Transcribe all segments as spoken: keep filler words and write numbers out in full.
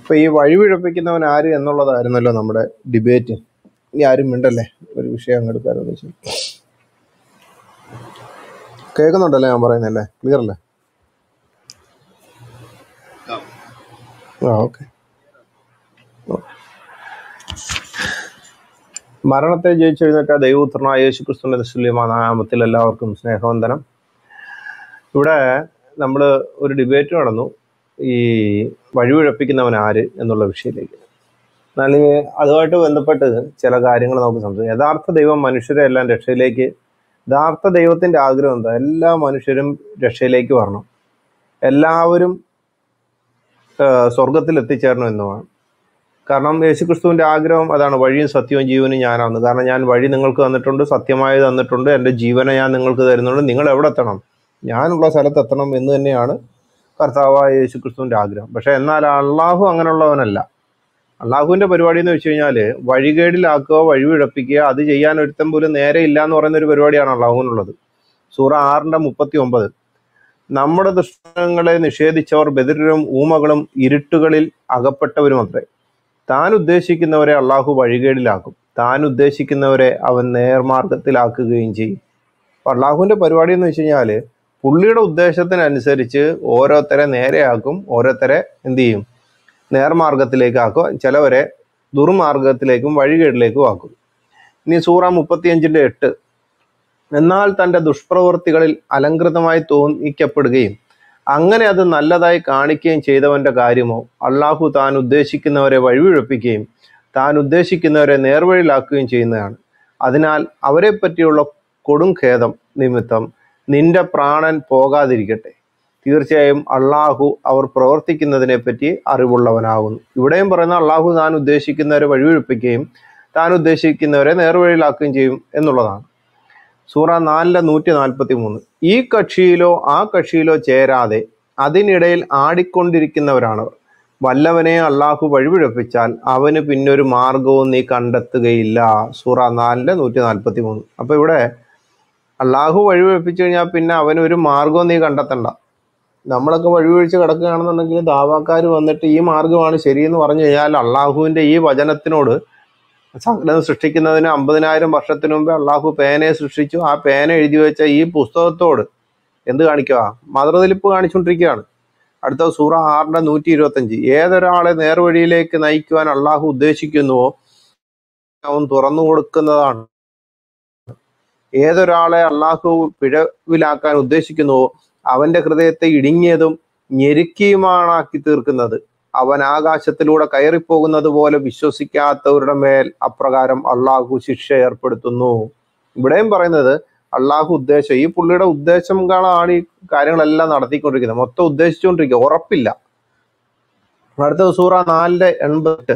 അപ്പോൾ ഈ വഴിപിഴപ്പിക്കുന്നവൻ ആര് എന്നുള്ളതായിരുന്നല്ലോ നമ്മുടെ ഡിബേറ്റ്. ഇനി ആരും മിണ്ടല്ലേ, ഒരു വിഷയം അങ്ങെടുക്കാമെന്ന് വെച്ചാൽ. കേൾക്കുന്നുണ്ടല്ലേ ഞാൻ പറയുന്നല്ലേ? ക്ലിയർ അല്ലേ? ആ ഓക്കെ. മരണത്തെ ജയിച്ചെഴുന്നേറ്റ ദൈവപുത്രനായ യേശുക്രിസ്തുവിന്റെ തുല്യമായ നാമത്തിൽ എല്ലാവർക്കും സ്നേഹവന്ദനം. ഇവിടെ നമ്മൾ ഒരു ഡിബേറ്റ് നടന്നു ഈ വഴിപിഴപ്പിക്കുന്നവൻ ആര് എന്നുള്ള വിഷയത്തിലേക്ക്. എന്നാൽ അതുമായിട്ട് ബന്ധപ്പെട്ട് ചില കാര്യങ്ങൾ നമുക്ക് സംസാരിക്കാം. യഥാർത്ഥ ദൈവം മനുഷ്യരെ എല്ലാം രക്ഷയിലേക്ക്, യഥാർത്ഥ ദൈവത്തിൻ്റെ ആഗ്രഹം എന്താ? എല്ലാ മനുഷ്യരും രക്ഷയിലേക്ക് വരണം, എല്ലാവരും സ്വർഗത്തിൽ എത്തിച്ചേരണം എന്നുമാണ്. കാരണം യേശുക്രിസ്തുവിൻ്റെ ആഗ്രഹം അതാണ്, വഴിയും സത്യവും ജീവനും ഞാനാണ്. കാരണം ഞാൻ വഴി നിങ്ങൾക്ക് തന്നിട്ടുണ്ട്, സത്യമായി തന്നിട്ടുണ്ട്, എൻ്റെ ജീവനെ ഞാൻ നിങ്ങൾക്ക് തരുന്നുണ്ട്, നിങ്ങൾ എവിടെ എത്തണം? ഞാനുള്ള സ്ഥലത്ത് എത്തണം എന്ന് തന്നെയാണ് കർത്താവായ യേശുക്രിസ്തുവിൻ്റെ ആഗ്രഹം. പക്ഷേ എന്നാൽ അള്ളാഹു അങ്ങനെയുള്ളവനല്ല. അള്ളാഹുവിൻ്റെ പരിപാടി എന്ന് വെച്ച് കഴിഞ്ഞാൽ വഴികേടിലാക്കുക, വഴിപിഴപ്പിക്കുക, അത് ചെയ്യാൻ ഒരുത്തം പോലും നേരെ ഇല്ല എന്ന് പറയുന്നൊരു പരിപാടിയാണ് അള്ളാഹുവിനുള്ളത്. സൂറ ആറിൻ്റെ മുപ്പത്തി ഒമ്പത് നമ്മുടെ ദൃഷ്ടങ്ങളെ നിഷേധിച്ചവർ ബദിരരും ഊമകളും ഇരുട്ടുകളിൽ അകപ്പെട്ടവരും അത്രേ. താൻ ഉദ്ദേശിക്കുന്നവരെ അള്ളാഹു വഴികേടിലാക്കും, താൻ ഉദ്ദേശിക്കുന്നവരെ അവൻ നേർമാർഗത്തിലാക്കുകയും ചെയ്യും. അപ്പം അള്ളാഹുവിൻ്റെ പരിപാടി എന്ന് വെച്ച് കഴിഞ്ഞാൽ പുള്ളിയുടെ ഉദ്ദേശത്തിനനുസരിച്ച് ഓരോരുത്തരെ നേരെയാക്കും, ഓരോരുത്തരെ എന്ത് ചെയ്യും? നേർമാർഗത്തിലേക്കാക്കും, ചിലവരെ ദുർമാർഗത്തിലേക്കും വഴികേടിലേക്കും ആക്കും. ഇനി സൂറ മുപ്പത്തിയഞ്ചിൻ്റെ എട്ട് എന്നാൽ തൻ്റെ ദുഷ്പ്രവൃത്തികളിൽ അലങ്കൃതമായി തോന്നിക്കപ്പെടുകയും അങ്ങനെ അത് നല്ലതായി കാണിക്കുകയും ചെയ്തവൻ്റെ കാര്യമോ അള്ളാഹു താൻ ഉദ്ദേശിക്കുന്നവരെ വഴിപിഴപ്പിക്കുകയും താൻ ഉദ്ദേശിക്കുന്നവരെ നേർവഴിയിലാക്കുകയും ചെയ്യുന്നതാണ്. അതിനാൽ അവരെ പറ്റിയുള്ള കൊടും ഖേദം നിമിത്തം നിന്റെ പ്രാണൻ പോകാതിരിക്കട്ടെ. തീർച്ചയായും അള്ളാഹു അവർ പ്രവർത്തിക്കുന്നതിനെ പറ്റി അറിവുള്ളവനാകുന്നു. ഇവിടെയും പറയുന്ന അള്ളാഹു താൻ ഉദ്ദേശിക്കുന്നവരെ വഴിപിഴപ്പിക്കുകയും താൻ ഉദ്ദേശിക്കുന്നവരെ നേർവഴിയിലാക്കുകയും ചെയ്യും എന്നുള്ളതാണ്. സൂറ നാലിലെ നൂറ്റി നാൽപ്പത്തി മൂന്ന് ഈ കക്ഷിയിലോ ആ കക്ഷിയിലോ ചേരാതെ അതിനിടയിൽ ആടിക്കൊണ്ടിരിക്കുന്നവരാണ്. വല്ലവനെ അള്ളാഹു വഴിപിഴപ്പിച്ചാൽ അവന് പിന്നൊരു മാർഗവും നീ കണ്ടെത്തുകയില്ല. സൂറ നാലിലെ നൂറ്റി നാൽപ്പത്തി മൂന്ന് അപ്പോൾ ഇവിടെ അള്ളാഹു വഴിപിഴപ്പിച്ചു കഴിഞ്ഞാൽ പിന്നെ അവനൊരു മാർഗവും നീ കണ്ടെത്തണ്ട. നമ്മളൊക്കെ വഴിപിഴിച്ച് കിടക്കുകയാണെന്നുണ്ടെങ്കിൽ ദാവാക്കാർ വന്നിട്ട് ഈ മാർഗമാണ് ശരിയെന്ന് പറഞ്ഞു കഴിഞ്ഞാൽ അള്ളാഹുവിൻ്റെ ഈ വചനത്തിനോട്, സകലം സൃഷ്ടിക്കുന്നതിന് അമ്പതിനായിരം വർഷത്തിന് മുമ്പേ അള്ളാഹു പേനയെ സൃഷ്ടിച്ചു, ആ പേന എഴുതി വെച്ച ഈ പുസ്തകത്തോട് എന്ത് കാണിക്കുക? മതൃതിലിപ്പ് കാണിച്ചുകൊണ്ടിരിക്കുകയാണ്. അടുത്ത സൂറ ആറിൻ്റെ നൂറ്റി ഇരുപത്തഞ്ച് ഏതൊരാളെ നേർവഴിയിലേക്ക് നയിക്കുവാൻ അള്ളാഹു ഉദ്ദേശിക്കുന്നുവോ അവൻ തുറന്നു കൊടുക്കുന്നതാണ്. ഏതൊരാളെ അള്ളാഹു പിഴവിലാക്കാൻ ഉദ്ദേശിക്കുന്നുവോ അവൻ്റെ ഹൃദയത്തെ ഇടുങ്ങിയതും ഞെരുക്കിയുമാണാക്കി തീർക്കുന്നത്. അവൻ ആകാശത്തിലൂടെ കയറിപ്പോകുന്നത് പോലെ വിശ്വസിക്കാത്തവരുടെ മേൽ അപ്രകാരം അള്ളാഹു ശിക്ഷ ഏർപ്പെടുത്തുന്നു. ഇവിടെയും പറയുന്നത് അള്ളാഹു ഉദ്ദേശം, ഈ പുള്ളിയുടെ ഉദ്ദേശങ്ങളാണ് ഈ കാര്യങ്ങളെല്ലാം നടത്തിക്കൊണ്ടിരിക്കുന്നത്. മൊത്തം ഉദ്ദേശിച്ചുകൊണ്ടിരിക്കുക, ഉറപ്പില്ല. അടുത്ത സൂറ നാലിന്റെ എൺപത്തെട്ട്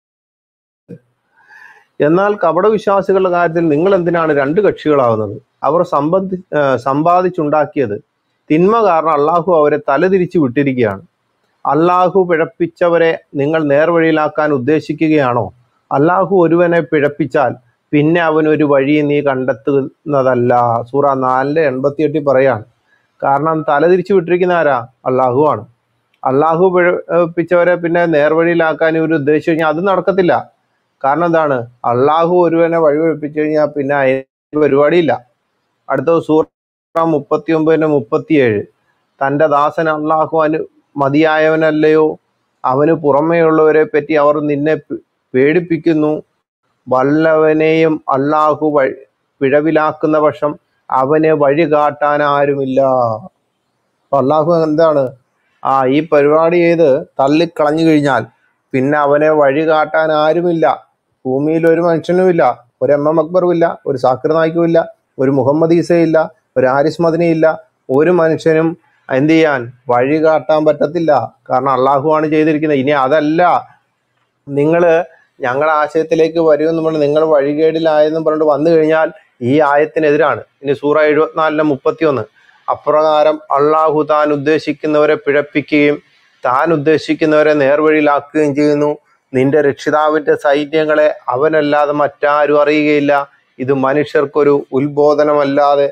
എന്നാൽ കപടവിശ്വാസികളുടെ കാര്യത്തിൽ നിങ്ങൾ എന്തിനാണ് രണ്ട് കക്ഷികളാവുന്നത്? അവർ സമ്പത്തി സമ്പാദിച്ചുണ്ടാക്കിയത് തിന്മ കാരണം അള്ളാഹു അവരെ തലതിരിച്ച് വിട്ടിരിക്കുകയാണ്. അള്ളാഹു പിഴപ്പിച്ചവരെ നിങ്ങൾ നേർവഴിയിലാക്കാൻ ഉദ്ദേശിക്കുകയാണോ? അള്ളാഹു ഒരുവനെ പിഴപ്പിച്ചാൽ പിന്നെ അവനൊരു വഴി നീ കണ്ടെത്തുന്നതല്ല. സൂറ നാലിൻ്റെ എൺപത്തിയെട്ടിൽ പറയാണ്. കാരണം തലതിരിച്ച് വിട്ടിരിക്കുന്ന ആരാ? അള്ളാഹു ആണ്. അള്ളാഹു പിഴപ്പിച്ചവരെ പിന്നെ നേർവഴിയിലാക്കാൻ ഇവർ ഉദ്ദേശിച്ചു കഴിഞ്ഞാൽ അത് നടക്കത്തില്ല. കാരണം എന്താണ്? അള്ളാഹു ഒരുവനെ വഴി പിഴപ്പിച്ചു കഴിഞ്ഞാൽ പിന്നെ അതിന് പരിപാടിയില്ല. അടുത്ത സൂറ മുപ്പത്തി ഒമ്പതിൻ്റെ മുപ്പത്തിയേഴ് തൻ്റെ ദാസൻ അള്ളാഹു അനു മതിയായവനല്ലയോ? അവന് പുറമേയുള്ളവരെ പറ്റി അവർ നിന്നെ പേടിപ്പിക്കുന്നു. വല്ലവനെയും അള്ളാഹു വഴി പിഴവിലാക്കുന്ന പക്ഷം അവനെ വഴി കാട്ടാൻ ആരുമില്ല. അള്ളാഹു എന്താണ്? ആ ഈ പരിപാടി ചെയ്ത് തള്ളിക്കളഞ്ഞു കഴിഞ്ഞാൽ പിന്നെ അവനെ വഴി കാട്ടാൻ ആരുമില്ല. ഭൂമിയിൽ ഒരു മനുഷ്യനുമില്ല, ഒരു എം എം അക്ബറും ഇല്ല, ഒരു സാക്കിർ നായിക്കും ഇല്ല, ഒരു മുഹമ്മദ് ഈസയില്ല, ഒരു ആരിസ് മദനിയില്ല. ഒരു മനുഷ്യനും എന്ത് ചെയ്യാൻ വഴി കാട്ടാൻ പറ്റത്തില്ല. കാരണം അള്ളാഹു ആണ് ചെയ്തിരിക്കുന്നത്. ഇനി അതല്ല, നിങ്ങൾ ഞങ്ങളുടെ ആശയത്തിലേക്ക് വരുമെന്ന് പറഞ്ഞ് നിങ്ങൾ വഴികേടിലായെന്നും പറഞ്ഞിട്ട് വന്നു കഴിഞ്ഞാൽ ഈ ആയത്തിനെതിരാണ്. ഇനി സൂറ എഴുപത്തിനാലിൻ്റെ മുപ്പത്തി ഒന്ന് അപ്രകാരം അള്ളാഹു താൻ ഉദ്ദേശിക്കുന്നവരെ പിഴപ്പിക്കുകയും താൻ ഉദ്ദേശിക്കുന്നവരെ നേർവഴിയിലാക്കുകയും ചെയ്യുന്നു. നിന്റെ രക്ഷിതാവിൻ്റെ സൈന്യങ്ങളെ അവനല്ലാതെ മറ്റാരും അറിയുകയില്ല. ഇത് മനുഷ്യർക്കൊരു ഉത്ബോധനമല്ലാതെ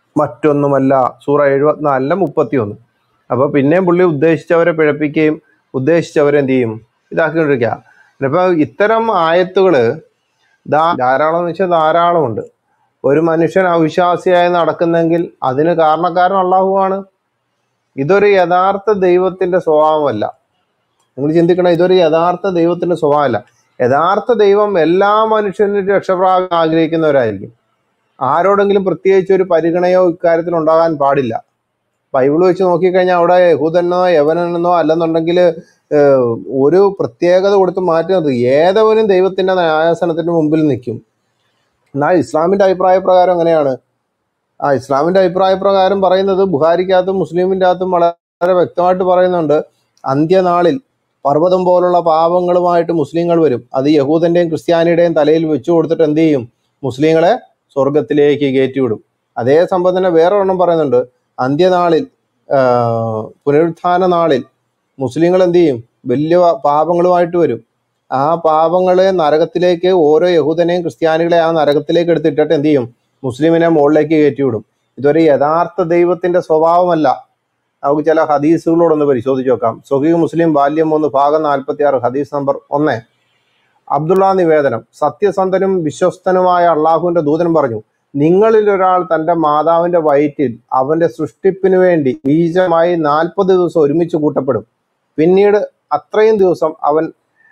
മറ്റൊന്നുമല്ല. സൂറ എഴുപത്തിനാലിൻ്റെ മുപ്പത്തി ഒന്ന് അപ്പോൾ പിന്നെയും പുള്ളി ഉദ്ദേശിച്ചവരെ പിഴപ്പിക്കുകയും ഉദ്ദേശിച്ചവരെന്ത് ചെയ്യും, ഇതാക്കിക്കൊണ്ടിരിക്കുക. ഇപ്പം ഇത്തരം ആയത്തുകൾ ധാ ധാരാളം എന്ന് വെച്ചാൽ ധാരാളമുണ്ട്. ഒരു മനുഷ്യൻ അവിശ്വാസിയായി നടക്കുന്നെങ്കിൽ അതിന് കാരണക്കാരൻ അള്ളാഹുവാണ്. ഇതൊരു യഥാർത്ഥ ദൈവത്തിൻ്റെ സ്വഭാവമല്ല. നിങ്ങൾ ചിന്തിക്കണം, ഇതൊരു യഥാർത്ഥ ദൈവത്തിൻ്റെ സ്വഭാവമല്ല. യഥാർത്ഥ ദൈവം എല്ലാ മനുഷ്യനും രക്ഷപ്രാപിക്കാൻ ആഗ്രഹിക്കുന്നവരായിരിക്കും. ആരോടെങ്കിലും പ്രത്യേകിച്ച് ഒരു പരിഗണയോ ഇക്കാര്യത്തിൽ ഉണ്ടാകാൻ പാടില്ല. ബൈബിൾ വെച്ച് നോക്കിക്കഴിഞ്ഞാൽ അവിടെ യഹൂദനെന്നോ യവനെന്നോ അല്ലെന്നുണ്ടെങ്കിൽ ഒരു പ്രത്യേകത കൊടുത്ത് മാറ്റി നിർത്തി ഏതവനും ദൈവത്തിൻ്റെ ന്യായാസനത്തിൻ്റെ മുമ്പിൽ നിൽക്കും. എന്നാൽ ഇസ്ലാമിൻ്റെ അഭിപ്രായ പ്രകാരം എങ്ങനെയാണ്? ആ ഇസ്ലാമിൻ്റെ അഭിപ്രായ പ്രകാരം പറയുന്നത് ബുഖാരിക്കകത്തും മുസ്ലിമിൻ്റെ അകത്തും വളരെ വ്യക്തമായിട്ട് പറയുന്നുണ്ട്, അന്ത്യനാളിൽ പർവ്വതം പോലുള്ള പാപങ്ങളുമായിട്ട് മുസ്ലിങ്ങൾ വരും. അത് യഹൂദൻ്റെയും ക്രിസ്ത്യാനിയുടെയും തലയിൽ വെച്ചു കൊടുത്തിട്ട് എന്ത് ചെയ്യും? മുസ്ലിങ്ങളെ സ്വർഗത്തിലേക്ക് കയറ്റിവിടും. അതേ സംഭവം തന്നെ വേറൊരെണ്ണം പറയുന്നുണ്ട്, അന്ത്യനാളിൽ പുനരുത്ഥാന നാളിൽ മുസ്ലിങ്ങൾ എന്ത് ചെയ്യും? വലിയ പാപങ്ങളുമായിട്ട് വരും. ആ പാപങ്ങളെ നരകത്തിലേക്ക്, ഓരോ യഹൂദനെയും ക്രിസ്ത്യാനികളെ ആ നരകത്തിലേക്ക് എടുത്തിട്ടിട്ട് എന്ത് ചെയ്യും? മുസ്ലിമിനെ മുകളിലേക്ക് കയറ്റിവിടും. ഇതൊരു യഥാർത്ഥ ദൈവത്തിൻ്റെ സ്വഭാവമല്ല. നമുക്ക് ചില ഹദീസുകളോടൊന്ന് പരിശോധിച്ച് നോക്കാം. സ്വഹീഹ് മുസ്ലിം വാല്യം മൂന്ന് ഭാഗം നാൽപ്പത്തി ആറ് ഹദീസ് നമ്പർ ഒന്ന്. അബ്ദുള്ള നിവേദനം, സത്യസന്ധനും വിശ്വസ്തനുമായ അള്ളാഹുവിൻ്റെ ദൂതൻ പറഞ്ഞു, നിങ്ങളിൽ ഒരാൾ തൻ്റെ മാതാവിൻ്റെ വയറ്റിൽ അവൻ്റെ സൃഷ്ടിപ്പിനു വേണ്ടി ബീജമായി നാൽപ്പത് ദിവസം ഒരുമിച്ച് കൂട്ടപ്പെടും. പിന്നീട് അത്രയും ദിവസം അവൻ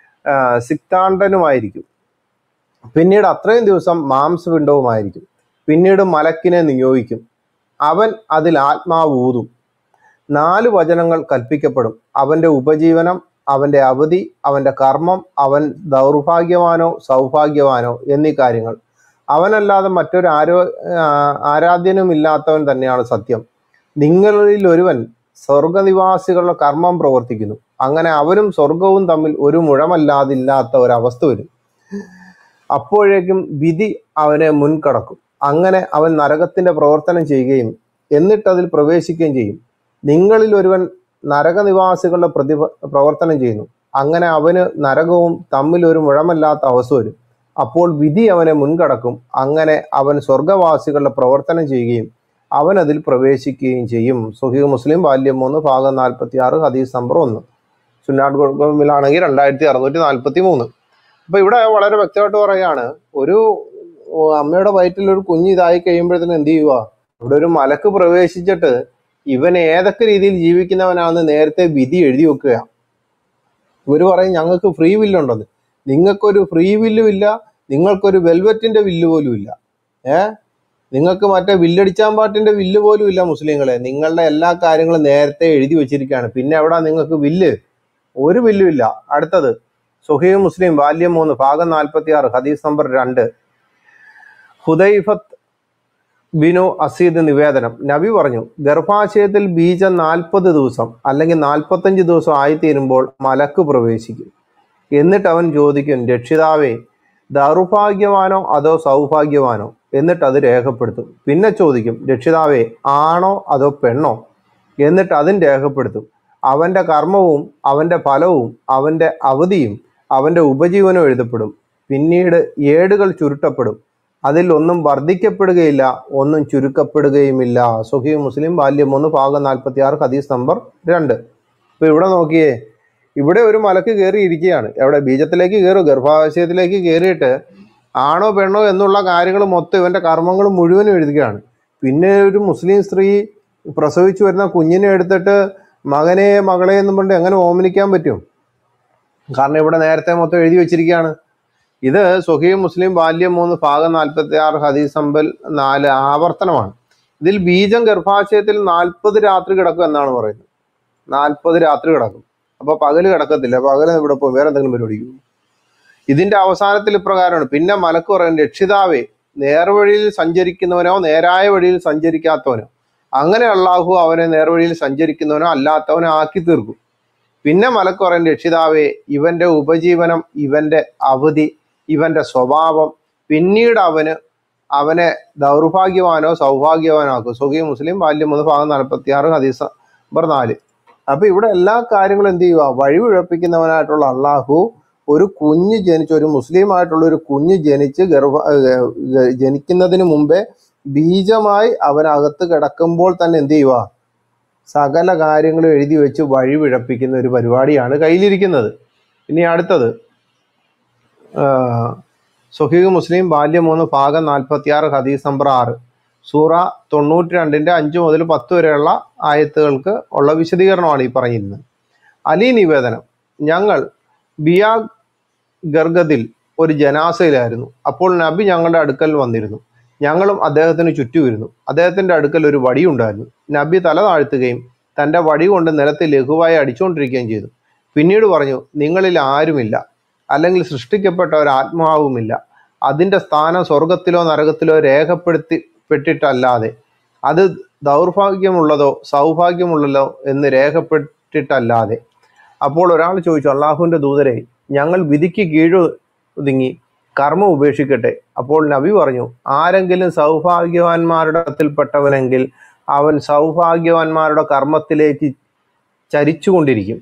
സിക്താണ്ഡനുമായിരിക്കും. പിന്നീട് അത്രയും ദിവസം മാംസപിണ്ഡവുമായിരിക്കും. പിന്നീട് മലക്കിനെ നിയോഗിക്കും. അവൻ അതിൽ ആത്മാവ് ഊതും. നാല് വചനങ്ങൾ കൽപ്പിക്കപ്പെടും: അവൻ്റെ ഉപജീവനം, അവൻ്റെ അവധി, അവൻ്റെ കർമ്മം, അവൻ ദൗർഭാഗ്യവാനോ സൗഭാഗ്യവാനോ എന്നീ കാര്യങ്ങൾ. അവനല്ലാതെ മറ്റൊരു ആരോ ആരാധ്യനുമില്ലാത്തവൻ തന്നെയാണ് സത്യം. നിങ്ങളിൽ ഒരുവൻ സ്വർഗനിവാസികളുടെ കർമ്മം പ്രവർത്തിക്കുന്നു. അങ്ങനെ അവരും സ്വർഗവും തമ്മിൽ ഒരു മുഴമല്ലാതില്ലാത്ത ഒരവസ്ഥ വരും. അപ്പോഴേക്കും വിധി അവനെ മുൻകടക്കും. അങ്ങനെ അവൻ നരകത്തിൻ്റെ പ്രവർത്തനം ചെയ്യുകയും എന്നിട്ടതിൽ പ്രവേശിക്കുകയും ചെയ്യും. നിങ്ങളിൽ ഒരുവൻ നരകനിവാസികളുടെ പ്രതി പ്രവർത്തനം ചെയ്യുന്നു. അങ്ങനെ അവന് നരകവും തമ്മിൽ ഒരു മുഴമല്ലാത്ത അവസ്ഥ വരും. അപ്പോൾ വിധി അവനെ മുൻകടക്കും. അങ്ങനെ അവൻ സ്വർഗവാസികളുടെ പ്രവർത്തനം ചെയ്യുകയും അവൻ അതിൽ പ്രവേശിക്കുകയും ചെയ്യും. സ്വഹീഹ് മുസ്ലിം വാല്യം മൂന്ന് ഭാഗം നാൽപ്പത്തി ആറ് ഹദീസ് നമ്പർ ഒന്ന്. സുന്നാട്ട് കുടുംബിലാണെങ്കിൽ രണ്ടായിരത്തി അറുന്നൂറ്റി നാൽപ്പത്തി മൂന്ന്. അപ്പൊ ഇവിടെ വളരെ വ്യക്തമായിട്ട് പറയുകയാണ്, ഒരു അമ്മയുടെ വയറ്റിൽ ഒരു കുഞ്ഞ് ഇതായി കഴിയുമ്പോഴത്തേനും എന്ത് ചെയ്യുക? ഇവിടെ ഒരു മലക്ക് പ്രവേശിച്ചിട്ട് ഇവൻ ഏതൊക്കെ രീതിയിൽ ജീവിക്കുന്നവനാണെന്ന് നേരത്തെ വിധി എഴുതി വെക്കുക. ഇവർ പറയും ഞങ്ങൾക്ക് ഫ്രീ വില്ലുണ്ടെന്ന്. നിങ്ങൾക്കൊരു ഫ്രീ വില്ലും ഇല്ല, നിങ്ങൾക്കൊരു വെൽവെറ്റിന്റെ വില്ല് പോലും ഇല്ല. ഏഹ് നിങ്ങൾക്ക് മറ്റേ വില്ലടിച്ചാൻ പാട്ടിന്റെ വില്ല് പോലും ഇല്ല മുസ്ലിങ്ങളെ. നിങ്ങളുടെ എല്ലാ കാര്യങ്ങളും നേരത്തെ എഴുതി വെച്ചിരിക്കുകയാണ്. പിന്നെ എവിടാ നിങ്ങൾക്ക് വില്ല്? ഒരു വില്ലും ഇല്ല. അടുത്തത് സ്വഹീഹ് മുസ്ലിം വാല്യം മൂന്ന് ഭാഗം നാൽപ്പത്തി ആറ് ഹദീസ് നമ്പർ രണ്ട്. ഹുദൈഫത്ത് ബിനു അസീദ് നിവേദനം, നബി പറഞ്ഞു, ഗർഭാശയത്തിൽ ബീജം നാൽപ്പത് ദിവസം അല്ലെങ്കിൽ നാൽപ്പത്തഞ്ച് ദിവസം ആയിത്തീരുമ്പോൾ മലക്ക് പ്രവേശിക്കും. എന്നിട്ട് അവൻ ചോദിക്കും, രക്ഷിതാവേ, ദൗർഭാഗ്യവാനോ അതോ സൗഭാഗ്യവാനോ? എന്നിട്ട് അത് രേഖപ്പെടുത്തും. പിന്നെ ചോദിക്കും, രക്ഷിതാവേ, ആണോ അതോ പെണ്ണോ? എന്നിട്ട് അതും രേഖപ്പെടുത്തും. അവൻ്റെ കർമ്മവും അവൻ്റെ ഫലവും അവൻ്റെ അവധിയും അവൻ്റെ ഉപജീവനവും എഴുതപ്പെടും. പിന്നീട് ഏടുകൾ ചുരുട്ടപ്പെടും. അതിൽ ഒന്നും വർദ്ധിക്കപ്പെടുകയില്ല, ഒന്നും ചുരുക്കപ്പെടുകയുമില്ല. സ്വഹീഹ് മുസ്ലിം വാല്യം ഒന്ന് ഭാഗം നാൽപ്പത്തി ആറ് ഹദീസ് നമ്പർ രണ്ട്. ഇപ്പൊ ഇവിടെ നോക്കിയേ, ഇവിടെ ഒരു മലക്ക് കയറിയിരിക്കുകയാണ്. എവിടെ? ബീജത്തിലേക്ക് കയറും, ഗർഭാശയത്തിലേക്ക് കയറിയിട്ട് ആണോ പെണ്ണോ എന്നുള്ള കാര്യങ്ങൾ മൊത്തം ഇവൻ്റെ കർമ്മങ്ങൾ മുഴുവനും എഴുതുകയാണ്. പിന്നെ ഒരു മുസ്ലിം സ്ത്രീ പ്രസവിച്ചു വരുന്ന കുഞ്ഞിനെ എടുത്തിട്ട് മകനെ മകളെ എന്നും പറഞ്ഞിട്ട് എങ്ങനെ ഓമനിക്കാൻ പറ്റും? കാരണം ഇവിടെ നേരത്തെ മൊത്തം എഴുതി വെച്ചിരിക്കുകയാണ്. ഇത് സ്വഹീഹ് മുസ്ലിം വാല്യം മൂന്ന് ഭാഗം നാൽപ്പത്തി ആറ് ഹദീസ് നമ്പർ നാല് ആവർത്തനമാണ്. ഇതിൽ ബീജം ഗർഭാശയത്തിൽ നാൽപ്പത് രാത്രി കിടക്കും എന്നാണ് പറയുന്നത്. നാൽപ്പത് രാത്രി കിടക്കും. അപ്പൊ പകല് കിടക്കത്തില്ല. പകല് ഇവിടെ പോകും, വേറെ എന്തെങ്കിലും പരിപാടിക്കും. ഇതിന്റെ അവസാനത്തിൽ ഇപ്രകാരമാണ്, പിന്നെ മലക്ക് പറയും, രക്ഷിതാവേ, നേർവഴിയിൽ സഞ്ചരിക്കുന്നവനോ നേരായ വഴിയിൽ സഞ്ചരിക്കാത്തവനോ, അങ്ങനെ അള്ളാഹു അവനെ നേർവഴിയിൽ സഞ്ചരിക്കുന്നവനോ അല്ലാത്തവനോ ആക്കി തീർക്കും. പിന്നെ മലക്ക് പറയും, രക്ഷിതാവേ, ഇവന്റെ ഉപജീവനം, ഇവന്റെ അവധി, ഇവന്റെ സ്വഭാവം, പിന്നീട് അവന് അവനെ ദൗർഭാഗ്യവാനോ സൗഭാഗ്യവാനോ ആക്കും. സ്വഹീഹ് മുസ്ലിം വാല്യം മൂന്ന് ഭാഗം നാൽപ്പത്തി ആറ് ഹദീസ് നമ്പർ നാല്. അപ്പൊ ഇവിടെ എല്ലാ കാര്യങ്ങളും എന്ത് ചെയ്യുക? വഴിപിഴപ്പിക്കുന്നവനായിട്ടുള്ള അള്ളാഹു ഒരു കുഞ്ഞ് ജനിച്ച്, ഒരു മുസ്ലിം ആയിട്ടുള്ള ഒരു കുഞ്ഞ് ജനിച്ച് ഗർഭ ജനിക്കുന്നതിന് മുമ്പേ ബീജമായി അവനകത്ത് കിടക്കുമ്പോൾ തന്നെ എന്ത് ചെയ്യുക? സകല കാര്യങ്ങളും എഴുതി വെച്ച് വഴി പിഴപ്പിക്കുന്ന ഒരു പരിപാടിയാണ് കയ്യിലിരിക്കുന്നത്. ഇനി അടുത്തത് സ്വഹീഹ് മുസ്ലിം ബാല്യം മൂന്ന് ഭാഗം നാൽപ്പത്തി ആറ് ഹദീസ് നമ്പർ ആറ്. സൂറ തൊണ്ണൂറ്റി രണ്ടിൻ്റെ അഞ്ച് മുതൽ പത്ത് വരെയുള്ള ആയത്തുകൾക്ക് ഉള്ള വിശദീകരണമാണ് ഈ പറഞ്ഞിരുന്നത്. അലി നിവേദനം: ഞങ്ങൾ ബിയാ ഗർഗദിൽ ഒരു ജനാസയിലായിരുന്നു. അപ്പോൾ നബി ഞങ്ങളുടെ അടുക്കൽ വന്നിരുന്നു. ഞങ്ങളും അദ്ദേഹത്തിന് ചുറ്റുമിരുന്നു. അദ്ദേഹത്തിൻ്റെ അടുക്കൽ ഒരു വടിയുണ്ടായിരുന്നു. നബി തല താഴ്ത്തുകയും തൻ്റെ വടി കൊണ്ട് നിലത്ത് ലഘുവായി അടിച്ചുകൊണ്ടിരിക്കുകയും ചെയ്തു. പിന്നീട് പറഞ്ഞു, നിങ്ങളിൽ ആരുമില്ല, അല്ലെങ്കിൽ സൃഷ്ടിക്കപ്പെട്ട ഒരാത്മാവുമില്ല. അതിൻ്റെ സ്ഥാനം സ്വർഗത്തിലോ നരകത്തിലോ രേഖപ്പെടുത്തിപ്പെട്ടിട്ടല്ലാതെ, അത് ദൗർഭാഗ്യമുള്ളതോ സൗഭാഗ്യമുള്ളതോ എന്ന് രേഖപ്പെട്ടിട്ടല്ലാതെ. അപ്പോൾ ഒരാൾ ചോദിച്ചു, അള്ളാഹുവിൻ്റെ ദൂതരെ, ഞങ്ങൾ വിധിക്ക് കീഴൊതുങ്ങി കർമ്മം ഉപേക്ഷിക്കട്ടെ? അപ്പോൾ നബി പറഞ്ഞു, ആരെങ്കിലും സൗഭാഗ്യവാന്മാരുടെ ത്തിൽപ്പെട്ടവനെങ്കിൽ അവൻ സൗഭാഗ്യവാന്മാരുടെ കർമ്മത്തിലേക്ക് ചരിച്ചുകൊണ്ടിരിക്കും.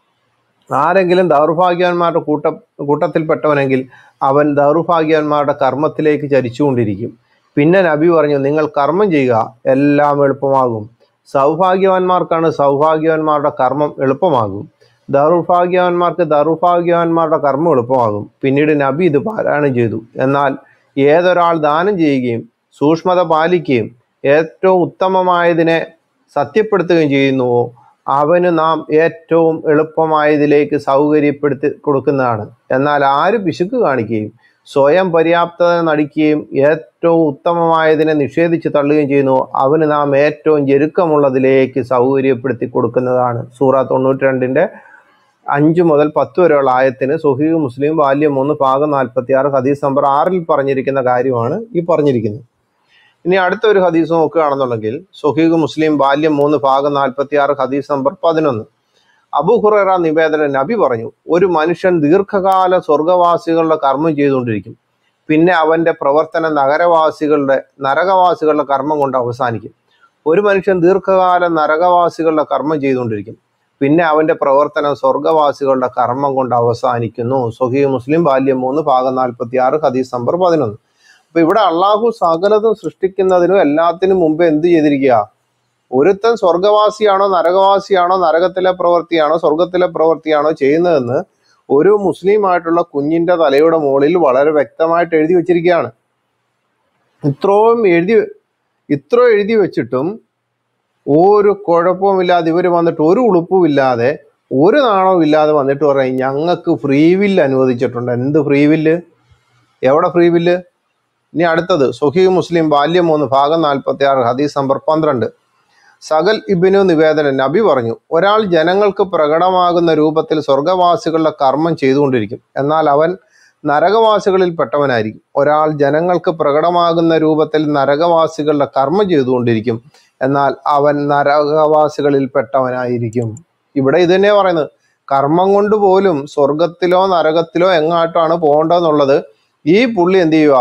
ആരെങ്കിലും ദൗർഭാഗ്യവാന്മാരുടെ കൂട്ട കൂട്ടത്തിൽപ്പെട്ടവനെങ്കിൽ അവൻ ദൗർഭാഗ്യവാന്മാരുടെ കർമ്മത്തിലേക്ക് ചരിച്ചുകൊണ്ടിരിക്കും. പിന്നെ നബി പറഞ്ഞു, നിങ്ങൾ കർമ്മം ചെയ്യുക, എല്ലാം എളുപ്പമാകും. സൗഭാഗ്യവാന്മാർക്കാണ് സൗഭാഗ്യവാന്മാരുടെ കർമ്മം എളുപ്പമാകും. ദൗർഭാഗ്യവാന്മാർക്ക് ദൗർഭാഗ്യവാന്മാരുടെ കർമ്മം എളുപ്പമാകും. പിന്നീട് നബി ഇത് പാരായണം ചെയ്തു. എന്നാൽ ഏതൊരാൾ ദാനം ചെയ്യുകയും സൂക്ഷ്മത പാലിക്കുകയും ഏറ്റവും ഉത്തമമായതിനെ സത്യപ്പെടുത്തുകയും ചെയ്യുന്നുവോ അവന് നാം ഏറ്റവും എളുപ്പമായതിലേക്ക് സൗകര്യപ്പെടുത്തി കൊടുക്കുന്നതാണ്. എന്നാൽ ആര് പിശുക്ക് കാണിക്കുകയും സ്വയം പര്യാപ്തത നടിക്കുകയും ഏറ്റവും ഉത്തമമായതിനെ നിഷേധിച്ച് തള്ളുകയും ചെയ്യുന്നു, അവന് നാം ഏറ്റവും ഞെരുക്കമുള്ളതിലേക്ക് സൗകര്യപ്പെടുത്തി കൊടുക്കുന്നതാണ്. സൂറ തൊണ്ണൂറ്റി രണ്ടിൻ്റെ അഞ്ച് മുതൽ പത്ത് വരെയുള്ള ആയത്തിന് സ്വഹീഹ് മുസ്ലിം ബാല്യം മൂന്ന് ഭാഗം നാൽപ്പത്തി ആറ് ഹദീസ് നമ്പർ ആറിൽ പറഞ്ഞിരിക്കുന്ന കാര്യമാണ് ഈ പറഞ്ഞിരിക്കുന്നത്. ഇനി അടുത്തൊരു ഹദീസ് നോക്കുകയാണെന്നുണ്ടെങ്കിൽ സ്വഹീഹ് മുസ്ലിം ബാല്യം മൂന്ന് ഭാഗം നാൽപ്പത്തി ആറ് ഹദീസ് നമ്പർ പതിനൊന്ന്. അബൂ ഹുറൈറ നിവേദനം: നബി പറഞ്ഞു, ഒരു മനുഷ്യൻ ദീർഘകാല സ്വർഗവാസികളുടെ കർമ്മം ചെയ്തുകൊണ്ടിരിക്കും. പിന്നെ അവൻ്റെ പ്രവർത്തനം നഗരവാസികളുടെ നരകവാസികളുടെ കർമ്മം കൊണ്ട് അവസാനിക്കും. ഒരു മനുഷ്യൻ ദീർഘകാല നരകവാസികളുടെ കർമ്മം ചെയ്തുകൊണ്ടിരിക്കും. പിന്നെ അവൻ്റെ പ്രവർത്തനം സ്വർഗവാസികളുടെ കർമ്മം കൊണ്ട് അവസാനിക്കുന്നു. സ്വഹീഹ് മുസ്ലിം ബാല്യം മൂന്ന് ഭാഗം നാൽപ്പത്തി ആറ് ഹദീസ് നമ്പർ പതിനൊന്ന്. അപ്പൊ ഇവിടെ അള്ളാഹു സകലതും സൃഷ്ടിക്കുന്നതിനും എല്ലാത്തിനും മുമ്പ് എന്ത് ചെയ്തിരിക്കുക? ഒരുത്തൻ സ്വർഗവാസിയാണോ നരകവാസിയാണോ നരകത്തിലെ പ്രവൃത്തിയാണോ സ്വർഗത്തിലെ പ്രവൃത്തിയാണോ ചെയ്യുന്നതെന്ന് ഒരു മുസ്ലിം ആയിട്ടുള്ള കുഞ്ഞിന്റെ തലയുടെ മുകളിൽ വളരെ വ്യക്തമായിട്ട് എഴുതി വെച്ചിരിക്കുകയാണ്. ഇത്രയും എഴുതി ഇത്ര എഴുതി വെച്ചിട്ടും ഒരു കുഴപ്പവുമില്ലാതെ ഇവർ വന്നിട്ട് ഒരു ഉളുപ്പുമില്ലാതെ ഒരു നാണവും ഇല്ലാതെ വന്നിട്ട് പറയും ഞങ്ങൾക്ക് ഫ്രീ വില്ല് അനുവദിച്ചിട്ടുണ്ട്. എന്ത് ഫ്രീ വില്ല്? എവിടെ ഫ്രീ വില്ല്? ഇനി അടുത്തത് സ്വഹീഹ് മുസ്ലിം ബാല്യം മൂന്ന് ഭാഗം നാൽപ്പത്തി ആറ് ഹദീസ് നമ്പർ പന്ത്രണ്ട്. സകൽ ഇബ്നു നിവേദനം: നബി പറഞ്ഞു, ഒരാൾ ജനങ്ങൾക്ക് പ്രകടമാകുന്ന രൂപത്തിൽ സ്വർഗവാസികളുടെ കർമ്മം ചെയ്തുകൊണ്ടിരിക്കും, എന്നാൽ അവൻ നരകവാസികളിൽ പെട്ടവനായിരിക്കും. ഒരാൾ ജനങ്ങൾക്ക് പ്രകടമാകുന്ന രൂപത്തിൽ നരകവാസികളുടെ കർമ്മം ചെയ്തുകൊണ്ടിരിക്കും, എന്നാൽ അവൻ നരകവാസികളിൽ പെട്ടവനായിരിക്കും. ഇവിടെ ഇത് തന്നെയാണ് പറയുന്നത്. കർമ്മം കൊണ്ട് പോലും സ്വർഗത്തിലോ നരകത്തിലോ എങ്ങാട്ടാണ് പോകേണ്ടതെന്നുള്ളത് ഈ പുള്ളി എന്ത് ചെയ്യുക?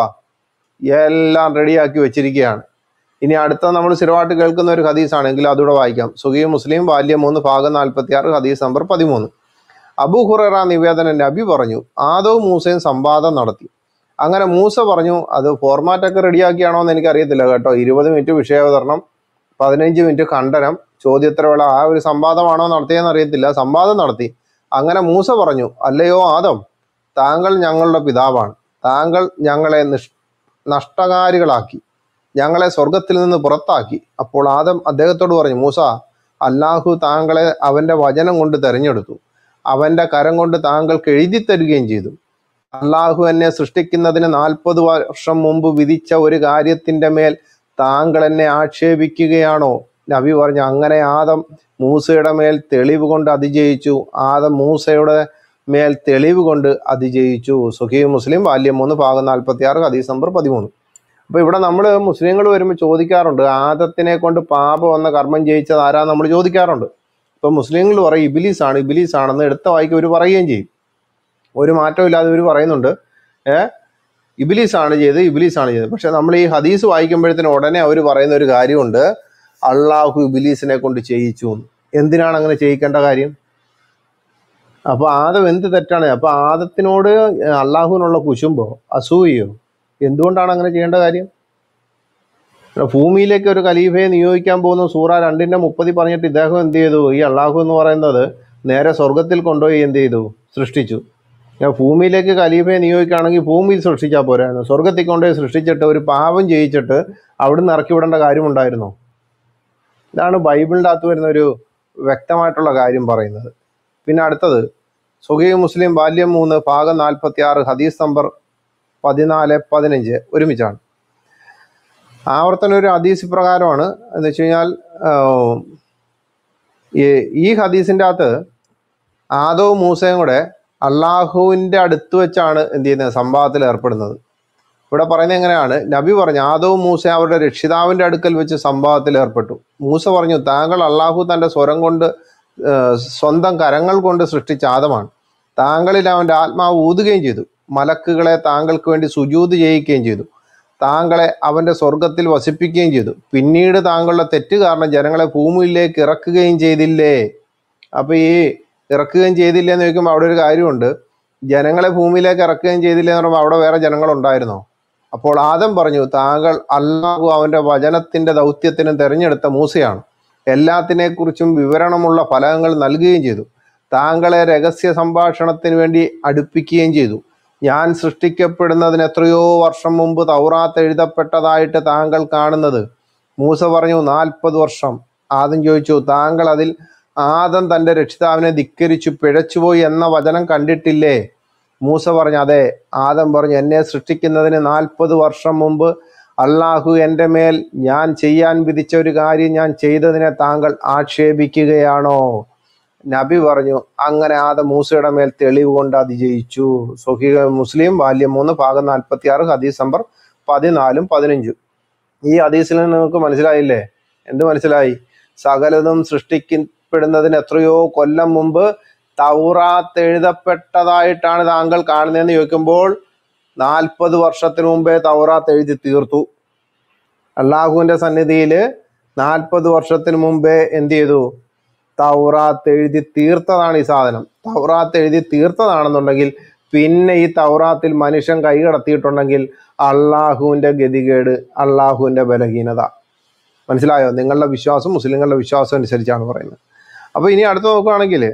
എല്ലാം റെഡിയാക്കി വെച്ചിരിക്കുകയാണ്. ഇനി അടുത്ത നമ്മൾ സ്ഥിരമായിട്ട് കേൾക്കുന്ന ഒരു ഹദീസാണെങ്കിൽ അതുകൂടെ വായിക്കാം. സ്വഹീഹ് മുസ്ലിം ബാല്യം മൂന്ന് ഭാഗം നാൽപ്പത്തി ആറ് ഹദീസ് നമ്പർ പതിമൂന്ന്. അബൂ ഹുറൈറ നിവേദനം: നബി പറഞ്ഞു, ആദവും മൂസയും സംവാദം നടത്തി. അങ്ങനെ മൂസ പറഞ്ഞു, അത് ഫോർമാറ്റൊക്കെ റെഡിയാക്കിയാണോ എന്ന് എനിക്കറിയത്തില്ല കേട്ടോ, ഇരുപത് മിനിറ്റ് വിഷയാവതരണം, പതിനഞ്ച് മിനിറ്റ് ഖണ്ഡനം, ചോദ്യോത്തരവേള, ആ ഒരു സംവാദമാണോ നടത്തിയെന്ന് അറിയത്തില്ല. സംവാദം നടത്തി. അങ്ങനെ മൂസ പറഞ്ഞു, അല്ലയോ ആദം, താങ്കൾ ഞങ്ങളുടെ പിതാവാണ്. താങ്കൾ ഞങ്ങളെ നിഷ് നഷ്ടകാരികളാക്കി ഞങ്ങളെ സ്വർഗത്തിൽ നിന്ന് പുറത്താക്കി. അപ്പോൾ ആദം അദ്ദേഹത്തോട് പറഞ്ഞു, മൂസ, അല്ലാഹു താങ്കളെ അവൻ്റെ വചനം കൊണ്ട് തിരഞ്ഞെടുത്തു. അവൻ്റെ കരം കൊണ്ട് താങ്കൾക്ക് എഴുതി തരികയും ചെയ്തു. അല്ലാഹു എന്നെ സൃഷ്ടിക്കുന്നതിന് നാൽപ്പത് വർഷം മുമ്പ് വിധിച്ച ഒരു കാര്യത്തിൻ്റെ മേൽ താങ്കൾ എന്നെ ആക്ഷേപിക്കുകയാണോ? നബി പറഞ്ഞു, അങ്ങനെ ആദം മൂസയുടെ മേൽ തെളിവ് കൊണ്ട് അതിജയിച്ചു. ആദം മൂസയുടെ മേൽ തെളിവ് കൊണ്ട് അതിജയിച്ചു. സ്വഹീഹ് മുസ്ലിം ബാല്യം മൂന്ന് ഭാഗം നാൽപ്പത്തി ആറ് ഹദീസ് നമ്പർ പതിമൂന്ന്. അപ്പോൾ ഇവിടെ നമ്മൾ മുസ്ലിങ്ങൾ വരുമ്പോൾ ചോദിക്കാറുണ്ട്, ആദത്തിനെ കൊണ്ട് പാപം എന്ന കർമ്മം ചെയ്യിച്ചത് ആരാ നമ്മൾ ചോദിക്കാറുണ്ട്. ഇപ്പം മുസ്ലിങ്ങൾ പറയും ഇബിലീസാണ് ഇബിലീസാണെന്ന് എടുത്ത വായിക്ക് അവർ പറയുകയും ചെയ്യും. ഒരു മാറ്റവും ഇല്ലാതെ ഇവർ പറയുന്നുണ്ട് ഏഹ് ഇബിലീസാണ് ചെയ്ത് ഇബിലീസാണ് ചെയ്തത്. പക്ഷെ നമ്മൾ ഈ ഹദീസ് വായിക്കുമ്പോഴത്തേനും ഉടനെ അവർ പറയുന്ന ഒരു കാര്യമുണ്ട്, അള്ളാഹു ഇബിലീസിനെ കൊണ്ട് ചെയ്യിച്ചു. എന്തിനാണ് അങ്ങനെ ചെയ്യിക്കേണ്ട കാര്യം? അപ്പൊ ആദം എന്ത് തെറ്റാണ്? അപ്പൊ ആദത്തിനോട് അള്ളാഹുവിനുള്ള കുശുമ്പോ അസൂയയോ? എന്തുകൊണ്ടാണ് അങ്ങനെ ചെയ്യേണ്ട കാര്യം? ഭൂമിയിലേക്ക് ഒരു ഖലീഫയെ നിയോഗിക്കാൻ പോകുന്ന സൂറ രണ്ടിൻ്റെ മുപ്പതിൽ പറഞ്ഞിട്ട് ഇദ്ദേഹം എന്ത് ചെയ്തു? ഈ അള്ളാഹു എന്ന് പറയുന്നത് നേരെ സ്വർഗത്തിൽ കൊണ്ടുപോയി എന്ത് ചെയ്തു? സൃഷ്ടിച്ചു. ഭൂമിയിലേക്ക് ഖലീഫയെ നിയോഗിക്കുകയാണെങ്കിൽ ഭൂമിയിൽ സൃഷ്ടിച്ചാൽ പോരായിരുന്നു. സ്വർഗത്തിൽ കൊണ്ടുപോയി സൃഷ്ടിച്ചിട്ട് ഒരു പാപം ചെയ്യിച്ചിട്ട് അവിടുന്ന് ഇറക്കി വിടേണ്ട കാര്യമുണ്ടായിരുന്നോ? ഇതാണ് ബൈബിളിൻ്റെ അകത്ത് വരുന്ന ഒരു വ്യക്തമായിട്ടുള്ള കാര്യം പറയുന്നത്. പിന്നെ അടുത്തത് സ്വഹീഹ് മുസ്ലിം വാല്യം മൂന്ന് ഭാഗം നാൽപ്പത്തി ആറ് ഹദീസ് നമ്പർ പതിനാല് പതിനഞ്ച് ഒരുമിച്ചാണ്. ആവർത്തന ഒരു ഹദീസ് പ്രകാരമാണ്. എന്ന് വെച്ച് കഴിഞ്ഞാൽ ഈ ഹദീസിൻ്റെ അകത്ത് ആദവും മൂസയും കൂടെ അള്ളാഹുവിൻ്റെ അടുത്ത് വെച്ചാണ് എന്ത് ചെയ്യുന്നത്? സംവാദത്തിൽ ഏർപ്പെടുന്നത്. ഇവിടെ പറയുന്നത് എങ്ങനെയാണ്? നബി പറഞ്ഞു ആദവും മൂസ അവരുടെ രക്ഷിതാവിൻ്റെ അടുക്കൽ വെച്ച് സംവാദത്തിൽ ഏർപ്പെട്ടു. മൂസ പറഞ്ഞു, താങ്കൾ അള്ളാഹു തൻ്റെ സ്വരം കൊണ്ട് സ്വന്തം കരങ്ങൾ കൊണ്ട് സൃഷ്ടിച്ച ആദമാണ്. താങ്കളിൽ അവൻ്റെ ആത്മാവ് ഊതുകയും ചെയ്തു. മലക്കുകളെ താങ്കൾക്ക് വേണ്ടി സുജൂദ് ചെയ്യിക്കുകയും ചെയ്തു. താങ്കളെ അവൻ്റെ സ്വർഗത്തിൽ വസിപ്പിക്കുകയും ചെയ്തു. പിന്നീട് താങ്കളുടെ തെറ്റ് കാരണം ജനങ്ങളെ ഭൂമിയിലേക്ക് ഇറക്കുകയും ചെയ്തില്ലേ? അപ്പോൾ ഈ ഇറക്കുകയും ചെയ്തില്ലേ എന്ന് ചോദിക്കുമ്പോൾ അവിടെ ഒരു കാര്യമുണ്ട്. ജനങ്ങളെ ഭൂമിയിലേക്ക് ഇറക്കുകയും ചെയ്തില്ലേ എന്ന് പറയുമ്പോൾ അവിടെ വേറെ ജനങ്ങളുണ്ടായിരുന്നോ? അപ്പോൾ ആദം പറഞ്ഞു, താങ്കൾ അല്ലാഹു അവൻ്റെ വചനത്തിൻ്റെ ദൗത്യത്തിനും തിരഞ്ഞെടുത്ത മൂസയാണ്. എല്ലാത്തിനെക്കുറിച്ചും വിവരണമുള്ള ഫലങ്ങൾ നൽകുകയും ചെയ്തു. താങ്കളെ രഹസ്യ സംഭാഷണത്തിന് വേണ്ടി അടുപ്പിക്കുകയും ചെയ്തു. ഞാൻ സൃഷ്ടിക്കപ്പെടുന്നതിന് എത്രയോ വർഷം മുമ്പ് തൗറാത്ത് എഴുതപ്പെട്ടതായിട്ട് താങ്കൾ കാണുന്നത്. മൂസ പറഞ്ഞു, നാൽപ്പത് വർഷം. ആദം ചോദിച്ചു, താങ്കൾ അതിൽ ആദം തൻ്റെ രക്ഷിതാവിനെ ധിക്കരിച്ചു പിഴച്ചുപോയി എന്ന വചനം കണ്ടിട്ടില്ലേ? മൂസ പറഞ്ഞു, അതെ. ആദം പറഞ്ഞു, എന്നെ സൃഷ്ടിക്കുന്നതിന് നാൽപ്പത് വർഷം മുമ്പ് അള്ളാഹു എൻ്റെ മേൽ ഞാൻ ചെയ്യാൻ വിധിച്ച ഒരു കാര്യം ഞാൻ ചെയ്തതിനെ താങ്കൾ ആക്ഷേപിക്കുകയാണോ? നബി പറഞ്ഞു, അങ്ങനെ ആദം മൂസയുടെ മേൽ തെളിവ് കൊണ്ട് അതിജയിച്ചു. സ്വഹീഹ് മുസ്ലിം വാല്യം മൂന്ന് ഭാഗം നാൽപ്പത്തി ആറ് ഹദീസ് നമ്പർ പതിനാലും പതിനഞ്ചും. ഈ ഹദീസിൽ നിന്ന് നിങ്ങൾക്ക് മനസ്സിലായില്ലേ? എന്ത് മനസ്സിലായി? സകലതും സൃഷ്ടിക്കപ്പെടുന്നതിന് എത്രയോ കൊല്ലം മുമ്പ് തൗറാത്ത് എഴുതപ്പെട്ടതായിട്ടാണ് താങ്കൾ കാണുന്നതെന്ന് ചോദിക്കുമ്പോൾ നാൽപ്പത് വർഷത്തിന് മുമ്പേ തൗറാത്ത് എഴുതി തീർത്തു. അള്ളാഹുവിൻ്റെ സന്നിധിയിൽ നാൽപ്പത് വർഷത്തിന് മുമ്പേ എന്ത് ചെയ്തു? തൗറാത്ത് എഴുതി തീർത്തതാണ് ഈ സാധനം. തൗറാത്ത് എഴുതി തീർത്തതാണെന്നുണ്ടെങ്കിൽ പിന്നെ ഈ തൗറാത്തിൽ മനുഷ്യൻ കൈ കടത്തിയിട്ടുണ്ടെങ്കിൽ അള്ളാഹുവിൻ്റെ ഗതികേട്, അള്ളാഹുവിൻ്റെ ബലഹീനത. മനസ്സിലായോ? നിങ്ങളുടെ വിശ്വാസം മുസ്ലിങ്ങളുടെ വിശ്വാസം അനുസരിച്ചാണ് പറയുന്നത്. അപ്പോൾ ഇനി അടുത്ത് നോക്കുകയാണെങ്കിൽ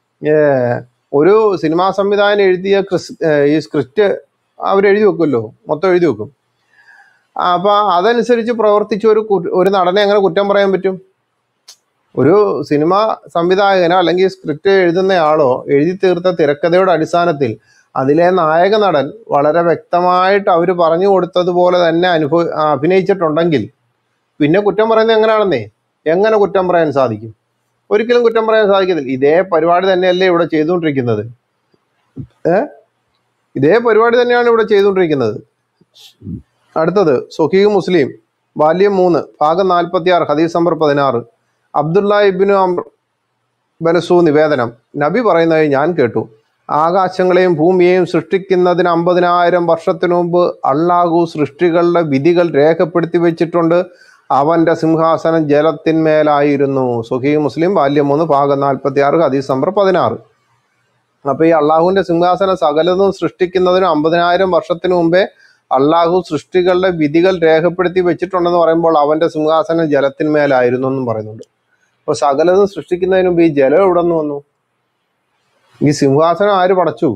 ഒരു സിനിമാ സംവിധായകൻ എഴുതിയ ക്രിസ് ഈ സ്ക്രിപ്റ്റ് അവരെഴുതി വെക്കുമല്ലോ, മൊത്തം എഴുതി വെക്കും. അപ്പോൾ അതനുസരിച്ച് പ്രവർത്തിച്ച ഒരു ഒരു നടനെ എങ്ങനെ കുറ്റം പറയാൻ പറ്റും? ഒരു സിനിമ സംവിധായകനോ അല്ലെങ്കിൽ സ്ക്രിപ്റ്റ് എഴുതുന്നയാളോ എഴുതി തീർത്ത തിരക്കഥയുടെ അടിസ്ഥാനത്തിൽ അതിലെ നായക നടൻ വളരെ വ്യക്തമായിട്ട് അവർ പറഞ്ഞു കൊടുത്തതുപോലെ തന്നെ അനുഭവ അഭിനയിച്ചിട്ടുണ്ടെങ്കിൽ പിന്നെ കുറ്റം പറയുന്നത് എങ്ങനെയാണെന്നേ? എങ്ങനെ കുറ്റം പറയാൻ സാധിക്കും? ഒരിക്കലും കുറ്റം പറയാൻ സാധിക്കത്തില്ല. ഇതേ പരിപാടി തന്നെയല്ലേ ഇവിടെ ചെയ്തുകൊണ്ടിരിക്കുന്നത്? ഏ ഇതേ പരിപാടി തന്നെയാണ് ഇവിടെ ചെയ്തുകൊണ്ടിരിക്കുന്നത്. അടുത്തത് സ്വഹീഹ് മുസ്ലിം വാല്യം മൂന്ന് ഭാഗം നാൽപ്പത്തി ആറ് ഹദീസ് നമ്പർ പതിനാറ്. അബ്ദുള്ള ഇബ്നു അംർ ബനസു നിവേദനം. നബി പറയുന്നത് ഞാൻ കേട്ടു, ആകാശങ്ങളെയും ഭൂമിയെയും സൃഷ്ടിക്കുന്നതിന് അമ്പതിനായിരം വർഷത്തിനു മുമ്പ് അള്ളാഹു സൃഷ്ടികളുടെ വിധികൾ രേഖപ്പെടുത്തി വെച്ചിട്ടുണ്ട്. അവൻ്റെ സിംഹാസനം ജലത്തിന്മേലായിരുന്നു. സ്വഹീഹ് മുസ്ലിം വാല്യം മൂന്ന് ഭാഗം നാൽപ്പത്തി ആറ് ഹദീസ് നമ്പർ പതിനാറ്. അപ്പോൾ ഈ അള്ളാഹുവിൻ്റെ സിംഹാസനം സകലതും സൃഷ്ടിക്കുന്നതിന് അമ്പതിനായിരം വർഷത്തിന് മുമ്പേ അള്ളാഹു സൃഷ്ടികളുടെ വിധികൾ രേഖപ്പെടുത്തി വെച്ചിട്ടുണ്ടെന്ന് പറയുമ്പോൾ അവൻ്റെ സിംഹാസനം ജലത്തിന്മേലായിരുന്നു എന്നും പറയുന്നുണ്ട്. അപ്പോൾ സകലതും സൃഷ്ടിക്കുന്നതിന് മുമ്പ് ഈ ജലം എവിടെ നിന്ന് വന്നു? ഈ സിംഹാസനം ആര് പടച്ചു?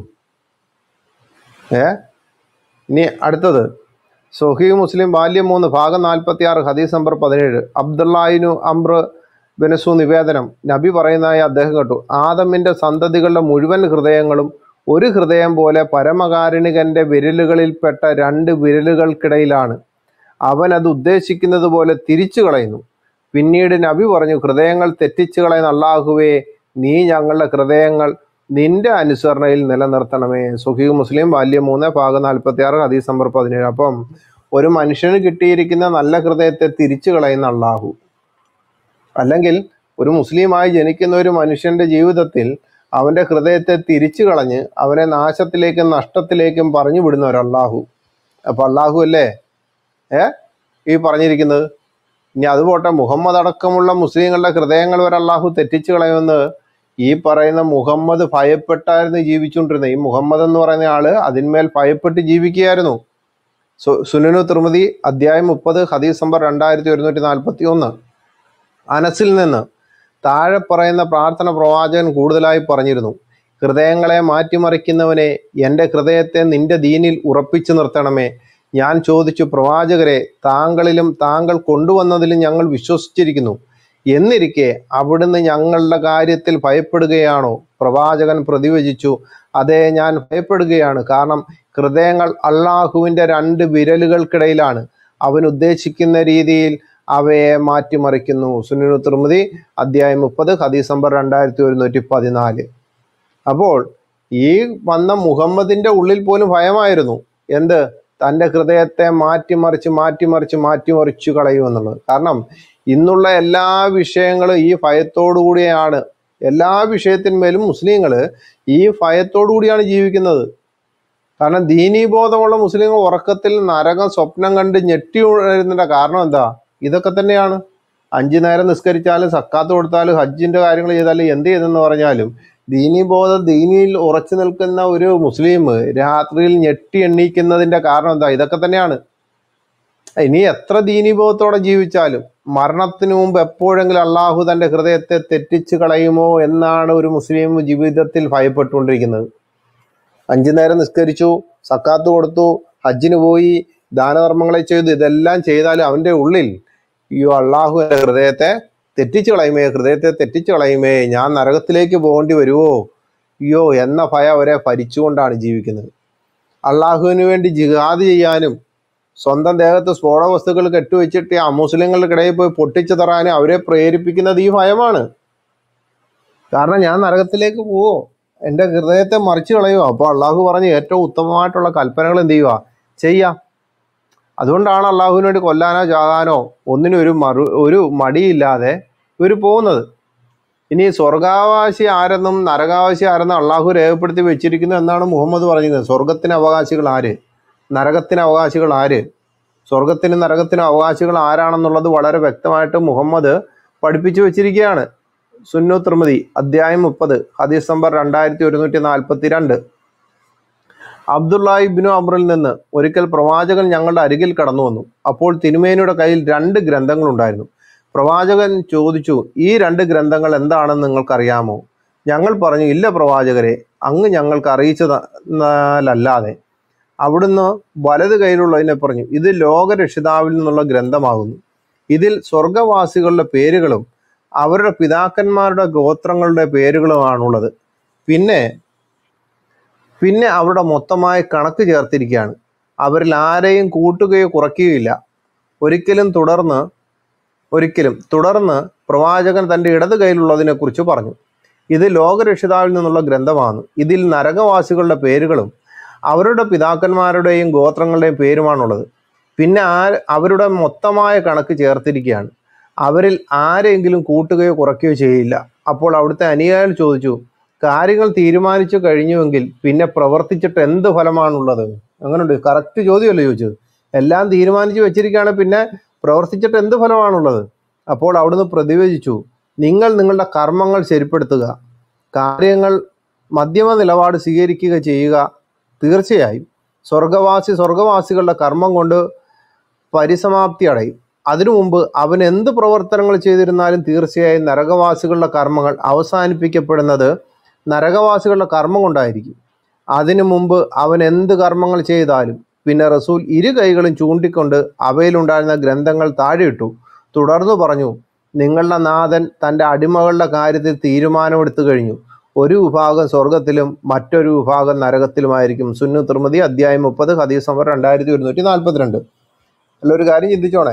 ഏ ഇനി അടുത്തത് സ്വഹീഹ് മുസ്ലിം വാല്യം മൂന്ന് ഭാഗം നാൽപ്പത്തി ആറ് ഹദീസ് നമ്പർ പതിനേഴ്. അബ്ദുള്ളാഹിനു അംർ ബനസു നിവേദനം. നബി പറയുന്നതായി അദ്ദേഹം കേട്ടു, ആദമിൻ്റെ സന്തതികളുടെ മുഴുവൻ ഹൃദയങ്ങളും ഒരു ഹൃദയം പോലെ പരമകാരുണികൻ്റെ വിരലുകളിൽപ്പെട്ട രണ്ട് വിരലുകൾക്കിടയിലാണ്. അവൻ അത് ഉദ്ദേശിക്കുന്നത് പോലെ തിരിച്ചു കളയുന്നു. പിന്നീട് നബി പറഞ്ഞു, ഹൃദയങ്ങൾ തെറ്റിച്ചു കളയുന്ന അല്ലാഹുവേ, നീ ഞങ്ങളുടെ ഹൃദയങ്ങൾ നിന്റെ അനുസരണയിൽ നിലനിർത്തണമേ. സ്വഹീഹ് മുസ്ലിം വാല്യം മൂന്ന് ഭാഗം നാൽപ്പത്തി ആറ് ഹദീസ് നമ്പർ പതിനേഴ്. അപ്പം ഒരു മനുഷ്യന് കിട്ടിയിരിക്കുന്ന നല്ല ഹൃദയത്തെ തിരിച്ചു കളയുന്ന അല്ലാഹു, അല്ലെങ്കിൽ ഒരു മുസ്ലിമായി ജനിക്കുന്ന ഒരു മനുഷ്യൻ്റെ ജീവിതത്തിൽ അവൻ്റെ ഹൃദയത്തെ തിരിച്ചു കളഞ്ഞ് അവനെ നാശത്തിലേക്കും നഷ്ടത്തിലേക്കും പറഞ്ഞു വിടുന്ന ഒരു അല്ലാഹു. അപ്പം അല്ലാഹു അല്ലേ ഏ ഈ പറഞ്ഞിരിക്കുന്നത്? ഇനി അതുപോട്ടെ, മുഹമ്മദ് അടക്കമുള്ള മുസ്ലിങ്ങളുടെ ഹൃദയങ്ങൾ വരെ അല്ലാഹു തെറ്റിച്ചു കളയുമെന്ന് ഈ പറയുന്ന മുഹമ്മദ് ഭയപ്പെട്ടായിരുന്നു ജീവിച്ചുകൊണ്ടിരുന്നത്. ഈ മുഹമ്മദ് എന്ന് പറയുന്ന ആള് അതിന്മേൽ ഭയപ്പെട്ട് ജീവിക്കുകയായിരുന്നു. സു സുനനു തിർമിദി അധ്യായം മുപ്പത് ഹദീസ് നമ്പർ രണ്ടായിരത്തി ഒരുന്നൂറ്റി നാൽപ്പത്തി ഒന്ന്. അനസിൽ നിന്ന് താഴെ പറയുന്ന പ്രാർത്ഥന പ്രവാചകൻ കൂടുതലായി പറഞ്ഞിരുന്നു. ഹൃദയങ്ങളെ മാറ്റിമറിക്കുന്നവനെ, എൻ്റെ ഹൃദയത്തെ നിന്റെ ദീനിൽ ഉറപ്പിച്ചു നിർത്തണമേ. ഞാൻ ചോദിച്ചു, പ്രവാചകരെ, താങ്കളിലും താങ്കൾ കൊണ്ടുവന്നതിലും ഞങ്ങൾ വിശ്വസിച്ചിരിക്കുന്നു. എന്നിരിക്കെ അവിടുന്ന് ഞങ്ങളുടെ കാര്യത്തിൽ ഭയപ്പെടുകയാണോ? പ്രവാചകൻ പ്രതിവചിച്ചു, അതെ, ഞാൻ ഭയപ്പെടുകയാണ്. കാരണം ഹൃദയങ്ങൾ അള്ളാഹുവിൻ്റെ രണ്ട് വിരലുകൾക്കിടയിലാണ്. അവൻ ഉദ്ദേശിക്കുന്ന രീതിയിൽ അവയെ മാറ്റിമറിക്കുന്നു. സുനനു തിർമിദി അധ്യായം മുപ്പത് ഹദീസ് നമ്പർ രണ്ടായിരത്തി ഒരുന്നൂറ്റി പതിനാല്. അപ്പോൾ ഈ വന്ന മുഹമ്മദിൻ്റെ ഉള്ളിൽ പോലും ഭയമായിരുന്നു. എന്ത്? തൻ്റെ ഹൃദയത്തെ മാറ്റിമറിച്ച് മാറ്റിമറിച്ച് മാറ്റിമറിച്ചു കളയുമെന്നുള്ളത്. കാരണം ഇന്നുള്ള എല്ലാ വിഷയങ്ങളും ഈ ഭയത്തോടു കൂടിയാണ്. എല്ലാ വിഷയത്തിന്മേലും മുസ്ലിങ്ങൾ ഈ ഭയത്തോടു കൂടിയാണ് ജീവിക്കുന്നത്. കാരണം ദീനീബോധമുള്ള മുസ്ലിങ്ങൾ ഉറക്കത്തിൽ നരകം സ്വപ്നം കണ്ട് ഞെട്ടി ഉണരുന്നതിൻ്റെ കാരണം എന്താ? ഇതൊക്കെ തന്നെയാണ്. അഞ്ചു നേരം നിസ്കരിച്ചാലും സക്കാത്ത് കൊടുത്താലും ഹജ്ജിൻ്റെ കാര്യങ്ങൾ ചെയ്താലും എന്ത് ചെയ്തെന്ന് പറഞ്ഞാലും ദീനീബോധം ദീനിയിൽ ഉറച്ചു നിൽക്കുന്ന ഒരു മുസ്ലിം രാത്രിയിൽ ഞെട്ടി എണ്ണീക്കുന്നതിൻ്റെ കാരണം എന്താ? ഇതൊക്കെ തന്നെയാണ്. ഇനി എത്ര ദീനീബോധത്തോടെ ജീവിച്ചാലും മരണത്തിന് മുമ്പ് എപ്പോഴെങ്കിലും അള്ളാഹു തൻ്റെ ഹൃദയത്തെ തെറ്റിച്ച് കളയുമോ എന്നാണ് ഒരു മുസ്ലിം ജീവിതത്തിൽ ഭയപ്പെട്ടുകൊണ്ടിരിക്കുന്നത്. അഞ്ചു നേരം നിസ്കരിച്ചു, സക്കാത്ത് കൊടുത്തു, ഹജ്ജിന് പോയി, ദാനധർമ്മങ്ങളെ ചെയ്തു, ഇതെല്ലാം ചെയ്താലും അവൻ്റെ ഉള്ളിൽ അയ്യോ അള്ളാഹു എൻ്റെ ഹൃദയത്തെ തെറ്റിച്ച് കളയുമേ, ഹൃദയത്തെ തെറ്റിച്ച് കളയുമേ, ഞാൻ നരകത്തിലേക്ക് പോകേണ്ടി വരുമോ അയ്യോ എന്ന ഭയം അവരെ ഭരിച്ചുകൊണ്ടാണ് ജീവിക്കുന്നത്. അള്ളാഹുവിന് വേണ്ടി ജിഹാദ് ചെയ്യാനും സ്വന്തം ദേഹത്ത് സ്ഫോടക വസ്തുക്കൾ കെട്ടുവെച്ചിട്ട് അമുസ്ലിങ്ങൾക്കിടയിൽ പോയി പൊട്ടിച്ചു തറാനും അവരെ പ്രേരിപ്പിക്കുന്നത് ഈ ഭയമാണ്. കാരണം ഞാൻ നരകത്തിലേക്ക് പോവോ, എൻ്റെ ഹൃദയത്തെ മറിച്ച് കളയുമോ? അപ്പോൾ അള്ളാഹു പറഞ്ഞ് ഏറ്റവും ഉത്തമമായിട്ടുള്ള കൽപ്പനകൾ എന്ത് ചെയ്യുക? ചെയ്യാം. അതുകൊണ്ടാണ് അള്ളാഹുവിന് വേണ്ടി കൊല്ലാനോ ചാകാനോ ഒന്നിനും ഒരു മറു ഒരു മടിയില്ലാതെ ഇവർ പോകുന്നത്. ഇനി സ്വർഗാവകാശി ആരെന്നും നരകാവകാശി ആരെന്നും അള്ളാഹു രേഖപ്പെടുത്തി വെച്ചിരിക്കുന്നു എന്നാണ് മുഹമ്മദ് പറഞ്ഞത്. സ്വർഗത്തിന് അവകാശികൾ ആര്, നരകത്തിന് അവകാശികൾ ആര്? സ്വർഗത്തിനും നരകത്തിനും അവകാശികൾ ആരാണെന്നുള്ളത് വളരെ വ്യക്തമായിട്ട് മുഹമ്മദ് പഠിപ്പിച്ചു വെച്ചിരിക്കുകയാണ്. സുന്നു തിർമിദി അധ്യായം മുപ്പത് ഹദീസ് നമ്പർ രണ്ടായിരത്തി ഒരുന്നൂറ്റി നാൽപ്പത്തി രണ്ട്. അബ്ദുല്ലാഹി ഇബ്നു അംറിൽ നിന്ന് ഒരിക്കൽ പ്രവാചകൻ ഞങ്ങളുടെ അരികിൽ കടന്നു വന്നു. അപ്പോൾ തിരുമേനിയുടെ കയ്യിൽ രണ്ട് ഗ്രന്ഥങ്ങളുണ്ടായിരുന്നു. പ്രവാചകൻ ചോദിച്ചു, ഈ രണ്ട് ഗ്രന്ഥങ്ങൾ എന്താണെന്ന് നിങ്ങൾക്കറിയാമോ? ഞങ്ങൾ പറഞ്ഞു, ഇല്ല പ്രവാചകരെ, അങ്ങ് ഞങ്ങൾക്ക് അറിയിച്ചതല്ലാതെ. അവിടുന്ന് വലത് കയ്യിലുള്ളതിനെ പറഞ്ഞു, ഇത് ലോകരക്ഷിതാവിൽ നിന്നുള്ള ഗ്രന്ഥമാകുന്നു. ഇതിൽ സ്വർഗവാസികളുടെ പേരുകളും അവരുടെ പിതാക്കന്മാരുടെ ഗോത്രങ്ങളുടെ പേരുകളുമാണുള്ളത്. പിന്നെ പിന്നെ അവരുടെ മൊത്തമായ കണക്ക് ചേർത്തിരിക്കുകയാണ്. അവരിൽ ആരെയും കൂട്ടുകയോ കുറയ്ക്കുകയില്ല. ഒരിക്കലും തുടർന്ന് ഒരിക്കലും തുടർന്ന് പ്രവാചകൻ തൻ്റെ ഇടത് കയ്യിലുള്ളതിനെക്കുറിച്ച് പറഞ്ഞു, ഇത് ലോകരക്ഷിതാവിൽ നിന്നുള്ള ഗ്രന്ഥമാണ്. ഇതിൽ നരകവാസികളുടെ പേരുകളും അവരുടെ പിതാക്കന്മാരുടെയും ഗോത്രങ്ങളുടെയും പേരുമാണുള്ളത്. പിന്നെ ആ അവരുടെ മൊത്തമായ കണക്ക് ചേർത്തിരിക്കുകയാണ്. അവരിൽ ആരെങ്കിലും കൂട്ടുകയോ കുറയ്ക്കുകയോ ചെയ്യില്ല. അപ്പോൾ അവിടുത്തെ അനുയായികൾ ചോദിച്ചു, കാര്യങ്ങൾ തീരുമാനിച്ചു കഴിഞ്ഞുവെങ്കിൽ പിന്നെ പ്രവർത്തിച്ചിട്ട് എന്ത് ഫലമാണുള്ളത്? അങ്ങനെയുണ്ട്. കറക്റ്റ് ചോദ്യമല്ലേ ചോദിച്ചത്. എല്ലാം തീരുമാനിച്ചു വെച്ചിരിക്കുകയാണ്, പിന്നെ പ്രവർത്തിച്ചിട്ട് എന്ത് ഫലമാണുള്ളത്? അപ്പോൾ അവിടുന്ന് പ്രതിവചിച്ചു, നിങ്ങൾ നിങ്ങളുടെ കർമ്മങ്ങൾ ശരിപ്പെടുത്തുക, കാര്യങ്ങൾ മധ്യമ നിലപാട് സ്വീകരിക്കുക ചെയ്യുക. തീർച്ചയായും സ്വർഗവാസി സ്വർഗവാസികളുടെ കർമ്മം കൊണ്ട് പരിസമാപ്തി അടയും. അതിനു മുമ്പ് അവൻ എന്ത് പ്രവർത്തനങ്ങൾ ചെയ്തിരുന്നാലും തീർച്ചയായും നരകവാസികളുടെ കർമ്മങ്ങൾ അവസാനിപ്പിക്കപ്പെടുന്നത് നരകവാസികളുടെ കർമ്മം കൊണ്ടായിരിക്കും. അതിനു മുമ്പ് അവൻ എന്ത് കർമ്മങ്ങൾ ചെയ്താലും. പിന്നെ റസൂൽ ഇരു കൈകളും ചൂണ്ടിക്കൊണ്ട് അവയിലുണ്ടായിരുന്ന ഗ്രന്ഥങ്ങൾ താഴെയിട്ടു. തുടർന്ന് പറഞ്ഞു, നിങ്ങളുടെ നാഥൻ തൻ്റെ അടിമകളുടെ കാര്യത്തിൽ തീരുമാനമെടുത്തു കഴിഞ്ഞു. ഒരു വിഭാഗം സ്വർഗത്തിലും മറ്റൊരു വിഭാഗം നരകത്തിലുമായിരിക്കും. സുന്നു തിർമിദി അധ്യായം മുപ്പത് ഹദീസ് നമ്പർ രണ്ടായിരത്തി ഒരുന്നൂറ്റി നാൽപ്പത്തിരണ്ട്. അല്ല, ഒരു കാര്യം ചിന്തിച്ചോണേ.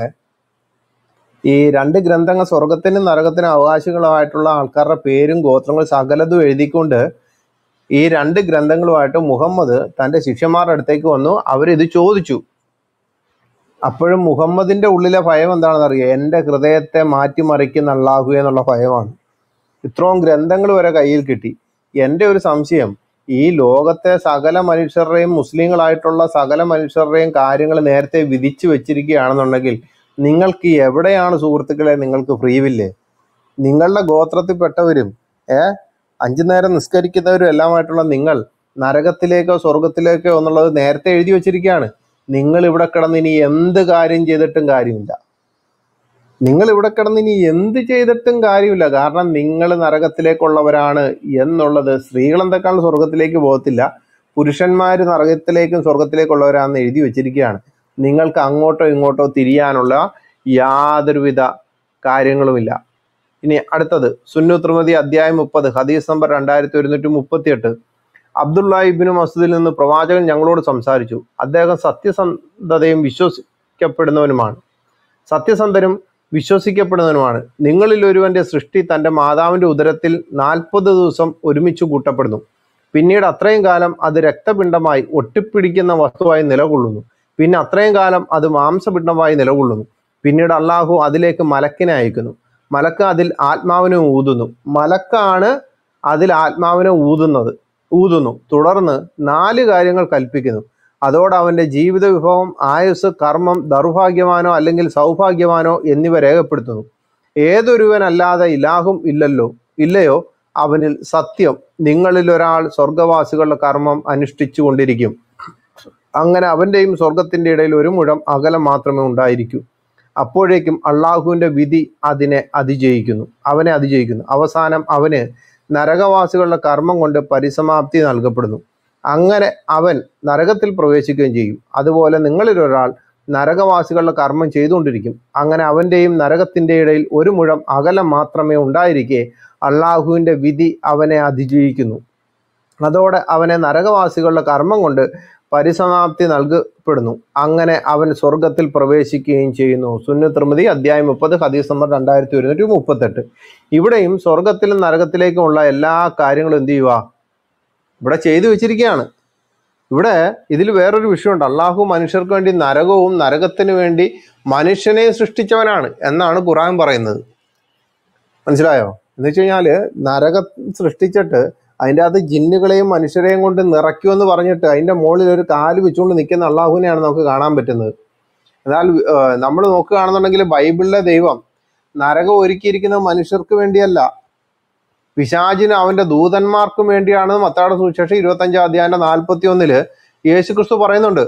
ഈ രണ്ട് ഗ്രന്ഥങ്ങൾ സ്വർഗത്തിനും നരകത്തിനും അവകാശികളായിട്ടുള്ള ആൾക്കാരുടെ പേരും ഗോത്രങ്ങളും സകലതും എഴുതിക്കൊണ്ട് ഈ രണ്ട് ഗ്രന്ഥങ്ങളുമായിട്ട് മുഹമ്മദ് തൻ്റെ ശിഷ്യന്മാരുടെ അടുത്തേക്ക് വന്നു. അവരിത് ചോദിച്ചു. അപ്പോഴും മുഹമ്മദിൻ്റെ ഉള്ളിലെ ഭയം എന്താണെന്ന് അറിയാം? എൻ്റെ ഹൃദയത്തെ മാറ്റിമറിക്കുന്ന അല്ലാഹു എന്നുള്ള ഭയമാണ്. ഇത്രയും ഗ്രന്ഥങ്ങൾ വരെ കയ്യിൽ കിട്ടി. എൻ്റെ ഒരു സംശയം, ഈ ലോകത്തെ സകല മനുഷ്യരുടെയും മുസ്ലിങ്ങളായിട്ടുള്ള സകല മനുഷ്യരുടെയും കാര്യങ്ങൾ നേരത്തെ വിധിച്ചു വെച്ചിരിക്കുകയാണെന്നുണ്ടെങ്കിൽ നിങ്ങൾക്ക് എവിടെയാണ് സുഹൃത്തുക്കളെ നിങ്ങൾക്ക് ഫ്രീവില്ലേ? നിങ്ങളുടെ ഗോത്രത്തിൽപ്പെട്ടവരും ഏ അഞ്ചു നേരം നിസ്കരിക്കുന്നവരും എല്ലാമായിട്ടുള്ള നിങ്ങൾ നരകത്തിലേക്കോ സ്വർഗത്തിലേക്കോ എന്നുള്ളത് നേരത്തെ എഴുതി വെച്ചിരിക്കുകയാണ്. നിങ്ങൾ ഇവിടെ കിടന്ന് ഇനി എന്ത് കാര്യം ചെയ്തിട്ടും കാര്യമില്ല. നിങ്ങൾ ഇവിടെ കിടന്ന് ഇനി എന്ത് ചെയ്തിട്ടും കാര്യമില്ല. കാരണം നിങ്ങൾ നരകത്തിലേക്കുള്ളവരാണ് എന്നുള്ളത്. സ്ത്രീകളെന്തൊക്കെയാണ് സ്വർഗത്തിലേക്ക് പോകത്തില്ല, പുരുഷന്മാർ നരകത്തിലേക്കും സ്വർഗത്തിലേക്കുള്ളവരാണെന്ന് എഴുതി വെച്ചിരിക്കുകയാണ്. നിങ്ങൾക്ക് അങ്ങോട്ടോ ഇങ്ങോട്ടോ തിരിയാനുള്ള യാതൊരുവിധ കാര്യങ്ങളുമില്ല. ഇനി അടുത്തത് സുന്നത്തുർമദി അധ്യായം മുപ്പത് ഹദീസ് നമ്പർ രണ്ടായിരത്തി ഒരുന്നൂറ്റി മുപ്പത്തി എട്ട്. അബ്ദുള്ള ഇബ്നു മസ്ഊദിൽ നിന്ന് പ്രവാചകൻ ഞങ്ങളോട് സംസാരിച്ചു. അദ്ദേഹം സത്യസന്ധതയും വിശ്വസിക്കപ്പെടുന്നവനുമാണ് സത്യസന്ധനും വിശ്വസിക്കപ്പെടുന്നവനുമാണ്. നിങ്ങളിൽ ഒരുവന്റെ സൃഷ്ടി തൻ്റെ മാതാവിൻ്റെ ഉദരത്തിൽ നാൽപ്പത് ദിവസം ഒരുമിച്ച് കൂട്ടപ്പെടുന്നു. പിന്നീട് അത്രയും കാലം അത് രക്തപിണ്ഡമായി ഒട്ടിപ്പിടിക്കുന്ന വസ്തുവായി നിലകൊള്ളുന്നു. പിന്നെ അത്രയും കാലം അത് മാംസപിണ്ഡമായി നിലകൊള്ളുന്നു. പിന്നീട് അള്ളാഹു അതിലേക്ക് മലക്കിനെ അയക്കുന്നു. മലക്ക് അതിൽ ആത്മാവിനെ ഊതുന്നു. മലക്കാണ് അതിൽ ആത്മാവിനെ ഊതുന്നത് ഊതുന്നു തുടർന്ന് നാല് കാര്യങ്ങൾ കൽപ്പിക്കുന്നു. അതോടെ അവൻ്റെ ജീവിത വിഭവം, ആയുസ്, കർമ്മം, ദൗർഭാഗ്യവാനോ അല്ലെങ്കിൽ സൗഭാഗ്യവാനോ എന്നിവ രേഖപ്പെടുത്തുന്നു. ഏതൊരുവനല്ലാതെ ഇലാഹും ഇല്ലല്ലോ ഇല്ലയോ അവനിൽ സത്യം, നിങ്ങളിൽ ഒരാൾ സ്വർഗവാസികളുടെ കർമ്മം അനുഷ്ഠിച്ചു കൊണ്ടിരിക്കും. അങ്ങനെ അവൻ്റെയും സ്വർഗത്തിൻ്റെ ഇടയിൽ ഒരു മുഴം അകലം മാത്രമേ ഉണ്ടായിരിക്കൂ. അപ്പോഴേക്കും അള്ളാഹുവിൻ്റെ വിധി അതിനെ അതിജയിക്കുന്നു അവനെ അതിജയിക്കുന്നു അവസാനം അവന് നരകവാസികളുടെ കർമ്മം കൊണ്ട് പരിസമാപ്തി നൽകപ്പെടുന്നു. അങ്ങനെ അവൻ നരകത്തിൽ പ്രവേശിക്കുകയും ചെയ്യും. അതുപോലെ നിങ്ങളിൽ ഒരാൾ നരകവാസികളുടെ കർമ്മം ചെയ്തുകൊണ്ടിരിക്കും. അങ്ങനെ അവൻ്റെയും നരകത്തിൻ്റെ ഇടയിൽ ഒരു മുഴം അകലം മാത്രമേ ഉണ്ടായിരിക്കെ അള്ളാഹുവിൻ്റെ വിധി അവനെ അതിജയിക്കുന്നു. അതോടെ അവനെ നരകവാസികളുടെ കർമ്മം കൊണ്ട് പരിസമാപ്തി നൽകപ്പെടുന്നു. അങ്ങനെ അവൻ സ്വർഗത്തിൽ പ്രവേശിക്കുകയും ചെയ്യുന്നു. സുന്നത്തുർമദി അധ്യായം മുപ്പത് ഹദീസ് നമ്പർ രണ്ടായിരത്തി ഒരുന്നൂറ്റി മുപ്പത്തെട്ട്. ഇവിടെയും സ്വർഗത്തിലും നരകത്തിലേക്കുമുള്ള എല്ലാ കാര്യങ്ങളും എന്ത് ചെയ്യുക, ഇവിടെ ചെയ്തു വെച്ചിരിക്കുകയാണ്. ഇവിടെ ഇതിൽ വേറൊരു വിഷയമുണ്ട്. അള്ളാഹു മനുഷ്യർക്ക് വേണ്ടി നരകവും നരകത്തിന് വേണ്ടി മനുഷ്യനെ സൃഷ്ടിച്ചവനാണ് എന്നാണ് ഖുർആൻ പറയുന്നത്. മനസ്സിലായോ? എന്ന് വെച്ച് കഴിഞ്ഞാൽ നരകം സൃഷ്ടിച്ചിട്ട് അതിൻ്റെ അകത്ത് ജിന്നുകളെയും മനുഷ്യരെയും കൊണ്ട് നിറയ്ക്കുമെന്ന് പറഞ്ഞിട്ട് അതിൻ്റെ മുകളിൽ ഒരു കാല് വെച്ചുകൊണ്ട് നിൽക്കുന്ന അള്ളാഹുവിനെയാണ് നമുക്ക് കാണാൻ പറ്റുന്നത്. എന്നാൽ നമ്മൾ നോക്കുകയാണെന്നുണ്ടെങ്കിൽ ബൈബിളിലെ ദൈവം നരകം ഒരുക്കിയിരിക്കുന്നത് മനുഷ്യർക്ക് വേണ്ടിയല്ല, പിശാചിന് അവൻ്റെ ദൂതന്മാർക്കും വേണ്ടിയാണ്. മത്തായിയുടെ സുവിശേഷം ഇരുപത്തഞ്ചാം അധ്യായം നാൽപ്പത്തി ഒന്നില് യേശു ക്രിസ്തു പറയുന്നുണ്ട്,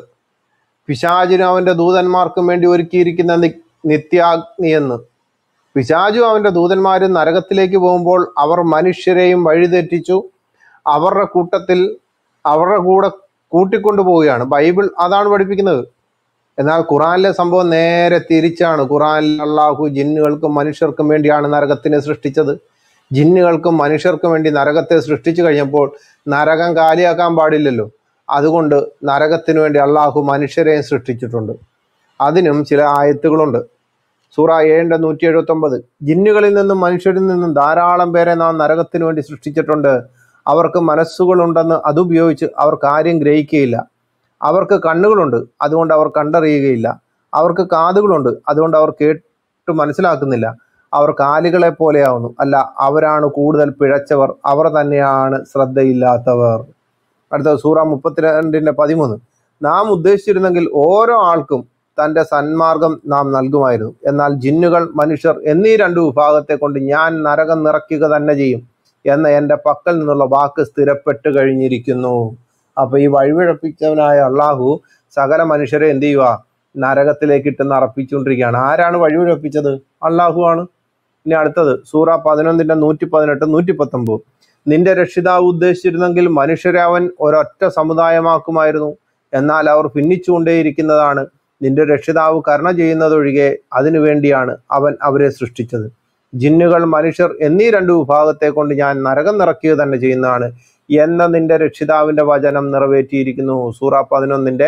പിശാചിന് അവൻ്റെ ദൂതന്മാർക്കും വേണ്ടി ഒരുക്കിയിരിക്കുന്ന നിത്യാഗ്നി എന്ന്. പിശാചും അവൻ്റെ ദൂതന്മാരും നരകത്തിലേക്ക് പോകുമ്പോൾ അവർ മനുഷ്യരെയും വഴിതെറ്റിച്ചു അവരുടെ കൂട്ടത്തിൽ അവരുടെ കൂടെ കൂട്ടിക്കൊണ്ടു പോവുകയാണ്. ബൈബിൾ അതാണ് പഠിപ്പിക്കുന്നത്. എന്നാൽ ഖുറാനിലെ സംഭവം നേരെ തിരിച്ചാണ്. ഖുറാനിൽ അള്ളാഹു ജിന്നുകൾക്കും മനുഷ്യർക്കും വേണ്ടിയാണ് നരകത്തിനെ സൃഷ്ടിച്ചത്. ജിന്നുകൾക്കും മനുഷ്യർക്കും വേണ്ടി നരകത്തെ സൃഷ്ടിച്ചു കഴിഞ്ഞപ്പോൾ നരകം കാലിയാക്കാൻ പാടില്ലല്ലോ. അതുകൊണ്ട് നരകത്തിന് വേണ്ടി അള്ളാഹു മനുഷ്യരെയും സൃഷ്ടിച്ചിട്ടുണ്ട്. അതിനും ചില ആയത്തുകളുണ്ട്. സൂറ ഏഴിൻ്റെ നൂറ്റി എഴുപത്തി ഒമ്പത്. ജിന്നുകളിൽ നിന്നും മനുഷ്യരിൽ നിന്നും ധാരാളം പേരെ നാം നരകത്തിന് വേണ്ടി സൃഷ്ടിച്ചിട്ടുണ്ട്. അവർക്ക് മനസ്സുകളുണ്ടെന്ന് അതുപയോഗിച്ച് അവർ കാര്യം ഗ്രഹിക്കുകയില്ല. അവർക്ക് കണ്ണുകളുണ്ട്, അതുകൊണ്ട് അവർ കണ്ടറിയുകയില്ല. അവർക്ക് കാതുകളുണ്ട്, അതുകൊണ്ട് അവർ കേട്ട് മനസ്സിലാക്കുന്നില്ല. അവർ കാലികളെ പോലെയാവുന്നു. അല്ല, അവരാണ് കൂടുതൽ പിഴച്ചവർ, അവർ തന്നെയാണ് ശ്രദ്ധയില്ലാത്തവർ. അടുത്ത സൂറ മുപ്പത്തിരണ്ടിൻ്റെ പതിമൂന്ന്. നാം ഉദ്ദേശിച്ചിരുന്നെങ്കിൽ ഓരോ ആൾക്കും തൻ്റെ സന്മാർഗം നാം നൽകുമായിരുന്നു. എന്നാൽ ജിന്നുകൾ, മനുഷ്യർ എന്നീ രണ്ടു വിഭാഗത്തെ കൊണ്ട് ഞാൻ നരകം നിറയ്ക്കുക തന്നെ ചെയ്യും എന്ന എൻ്റെ പക്കൽ നിന്നുള്ള വാക്ക് സ്ഥിരപ്പെട്ട് കഴിഞ്ഞിരിക്കുന്നു. അപ്പൊ ഈ വഴിപിഴപ്പിച്ചവനായ അള്ളാഹു സകല മനുഷ്യരെ എന്ത് ചെയ്യുക, നരകത്തിലേക്ക് ഇട്ട് നിറപ്പിച്ചുകൊണ്ടിരിക്കുകയാണ്. ആരാണ് വഴിപിഴപ്പിച്ചത്? അള്ളാഹു ആണ്. ഇനി അടുത്തത് സൂറ പതിനൊന്നിൻ്റെ നൂറ്റി പതിനെട്ട് നൂറ്റി പത്തൊമ്പത്. നിന്റെ രക്ഷിതാവ് ഉദ്ദേശിച്ചിരുന്നെങ്കിൽ മനുഷ്യരെ അവൻ ഒരൊറ്റ സമുദായമാക്കുമായിരുന്നു. എന്നാൽ അവർ ഭിന്നിച്ചുകൊണ്ടേയിരിക്കുന്നതാണ്. നിന്റെ രക്ഷിതാവ് കരുണ ചെയ്യുന്നതൊഴികെ അതിനു വേണ്ടിയാണ് അവൻ അവരെ സൃഷ്ടിച്ചത്. ജിന്നുകൾ, മനുഷ്യർ എന്നീ രണ്ടു വിഭാഗത്തെ കൊണ്ട് ഞാൻ നരകം നിറയ്ക്കുക തന്നെ ചെയ്യുന്നതാണ് എന്ന നിന്റെ രക്ഷിതാവിൻ്റെ വചനം നിറവേറ്റിയിരിക്കുന്നു. സൂറ പതിനൊന്നിൻ്റെ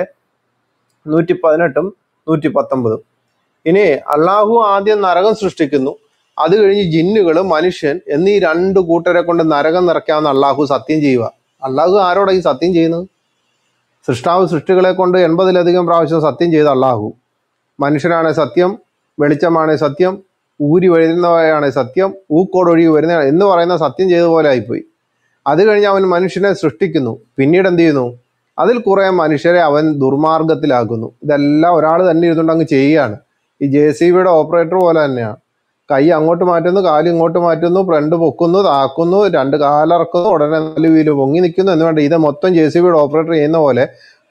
നൂറ്റി പതിനെട്ടും നൂറ്റി പത്തൊമ്പതും. ഇനി അള്ളാഹു ആദ്യം നരകം സൃഷ്ടിക്കുന്നു. അത് കഴിഞ്ഞ് ജിന്നുകൾ, മനുഷ്യൻ എന്നീ രണ്ട് കൂട്ടരെ കൊണ്ട് നരകം നിറയ്ക്കാമെന്ന് അള്ളാഹു സത്യം ചെയ്യുക. അള്ളാഹു ആരോടാണ് ഈ സത്യം ചെയ്യുന്നത്? സൃഷ്ടാവ് സൃഷ്ടികളെ കൊണ്ട് എൺപതിലധികം പ്രാവശ്യം സത്യം ചെയ്ത അള്ളാഹു. മനുഷ്യനാണ് സത്യം, വെളിച്ചമാണ് സത്യം, ഊരി വരുന്നവയാണ് സത്യം, ഊക്കോടൊഴുകി വരുന്ന എന്ന് പറയുന്ന സത്യം ചെയ്ത പോലെ ആയിപ്പോയി. അത് കഴിഞ്ഞ് അവൻ മനുഷ്യനെ സൃഷ്ടിക്കുന്നു. പിന്നീട് എന്ത് ചെയ്യുന്നു? അതിൽ കുറേ മനുഷ്യരെ അവൻ ദുർമാർഗത്തിലാക്കുന്നു. ഇതെല്ലാം ഒരാൾ തന്നെ ഇരുന്നുകൊണ്ട് അങ്ങ് ചെയ്യുകയാണ്. ഈ ജെ സി ബിയുടെ ഓപ്പറേറ്റർ പോലെ തന്നെയാണ്. കൈ അങ്ങോട്ട് മാറ്റുന്നു, കാല് ഇങ്ങോട്ട് മാറ്റുന്നു, ഫ്രണ്ട് പൊക്കുന്നു, താക്കുന്നു, രണ്ട് കാലിറക്കുന്നു, ഉടനെ നാല് വീല് പൊങ്ങി നിൽക്കുന്നു എന്ന് വേണ്ട. ഇത് മൊത്തം ജെ സി ബിയുടെ ഓപ്പറേറ്റർ ചെയ്യുന്ന പോലെ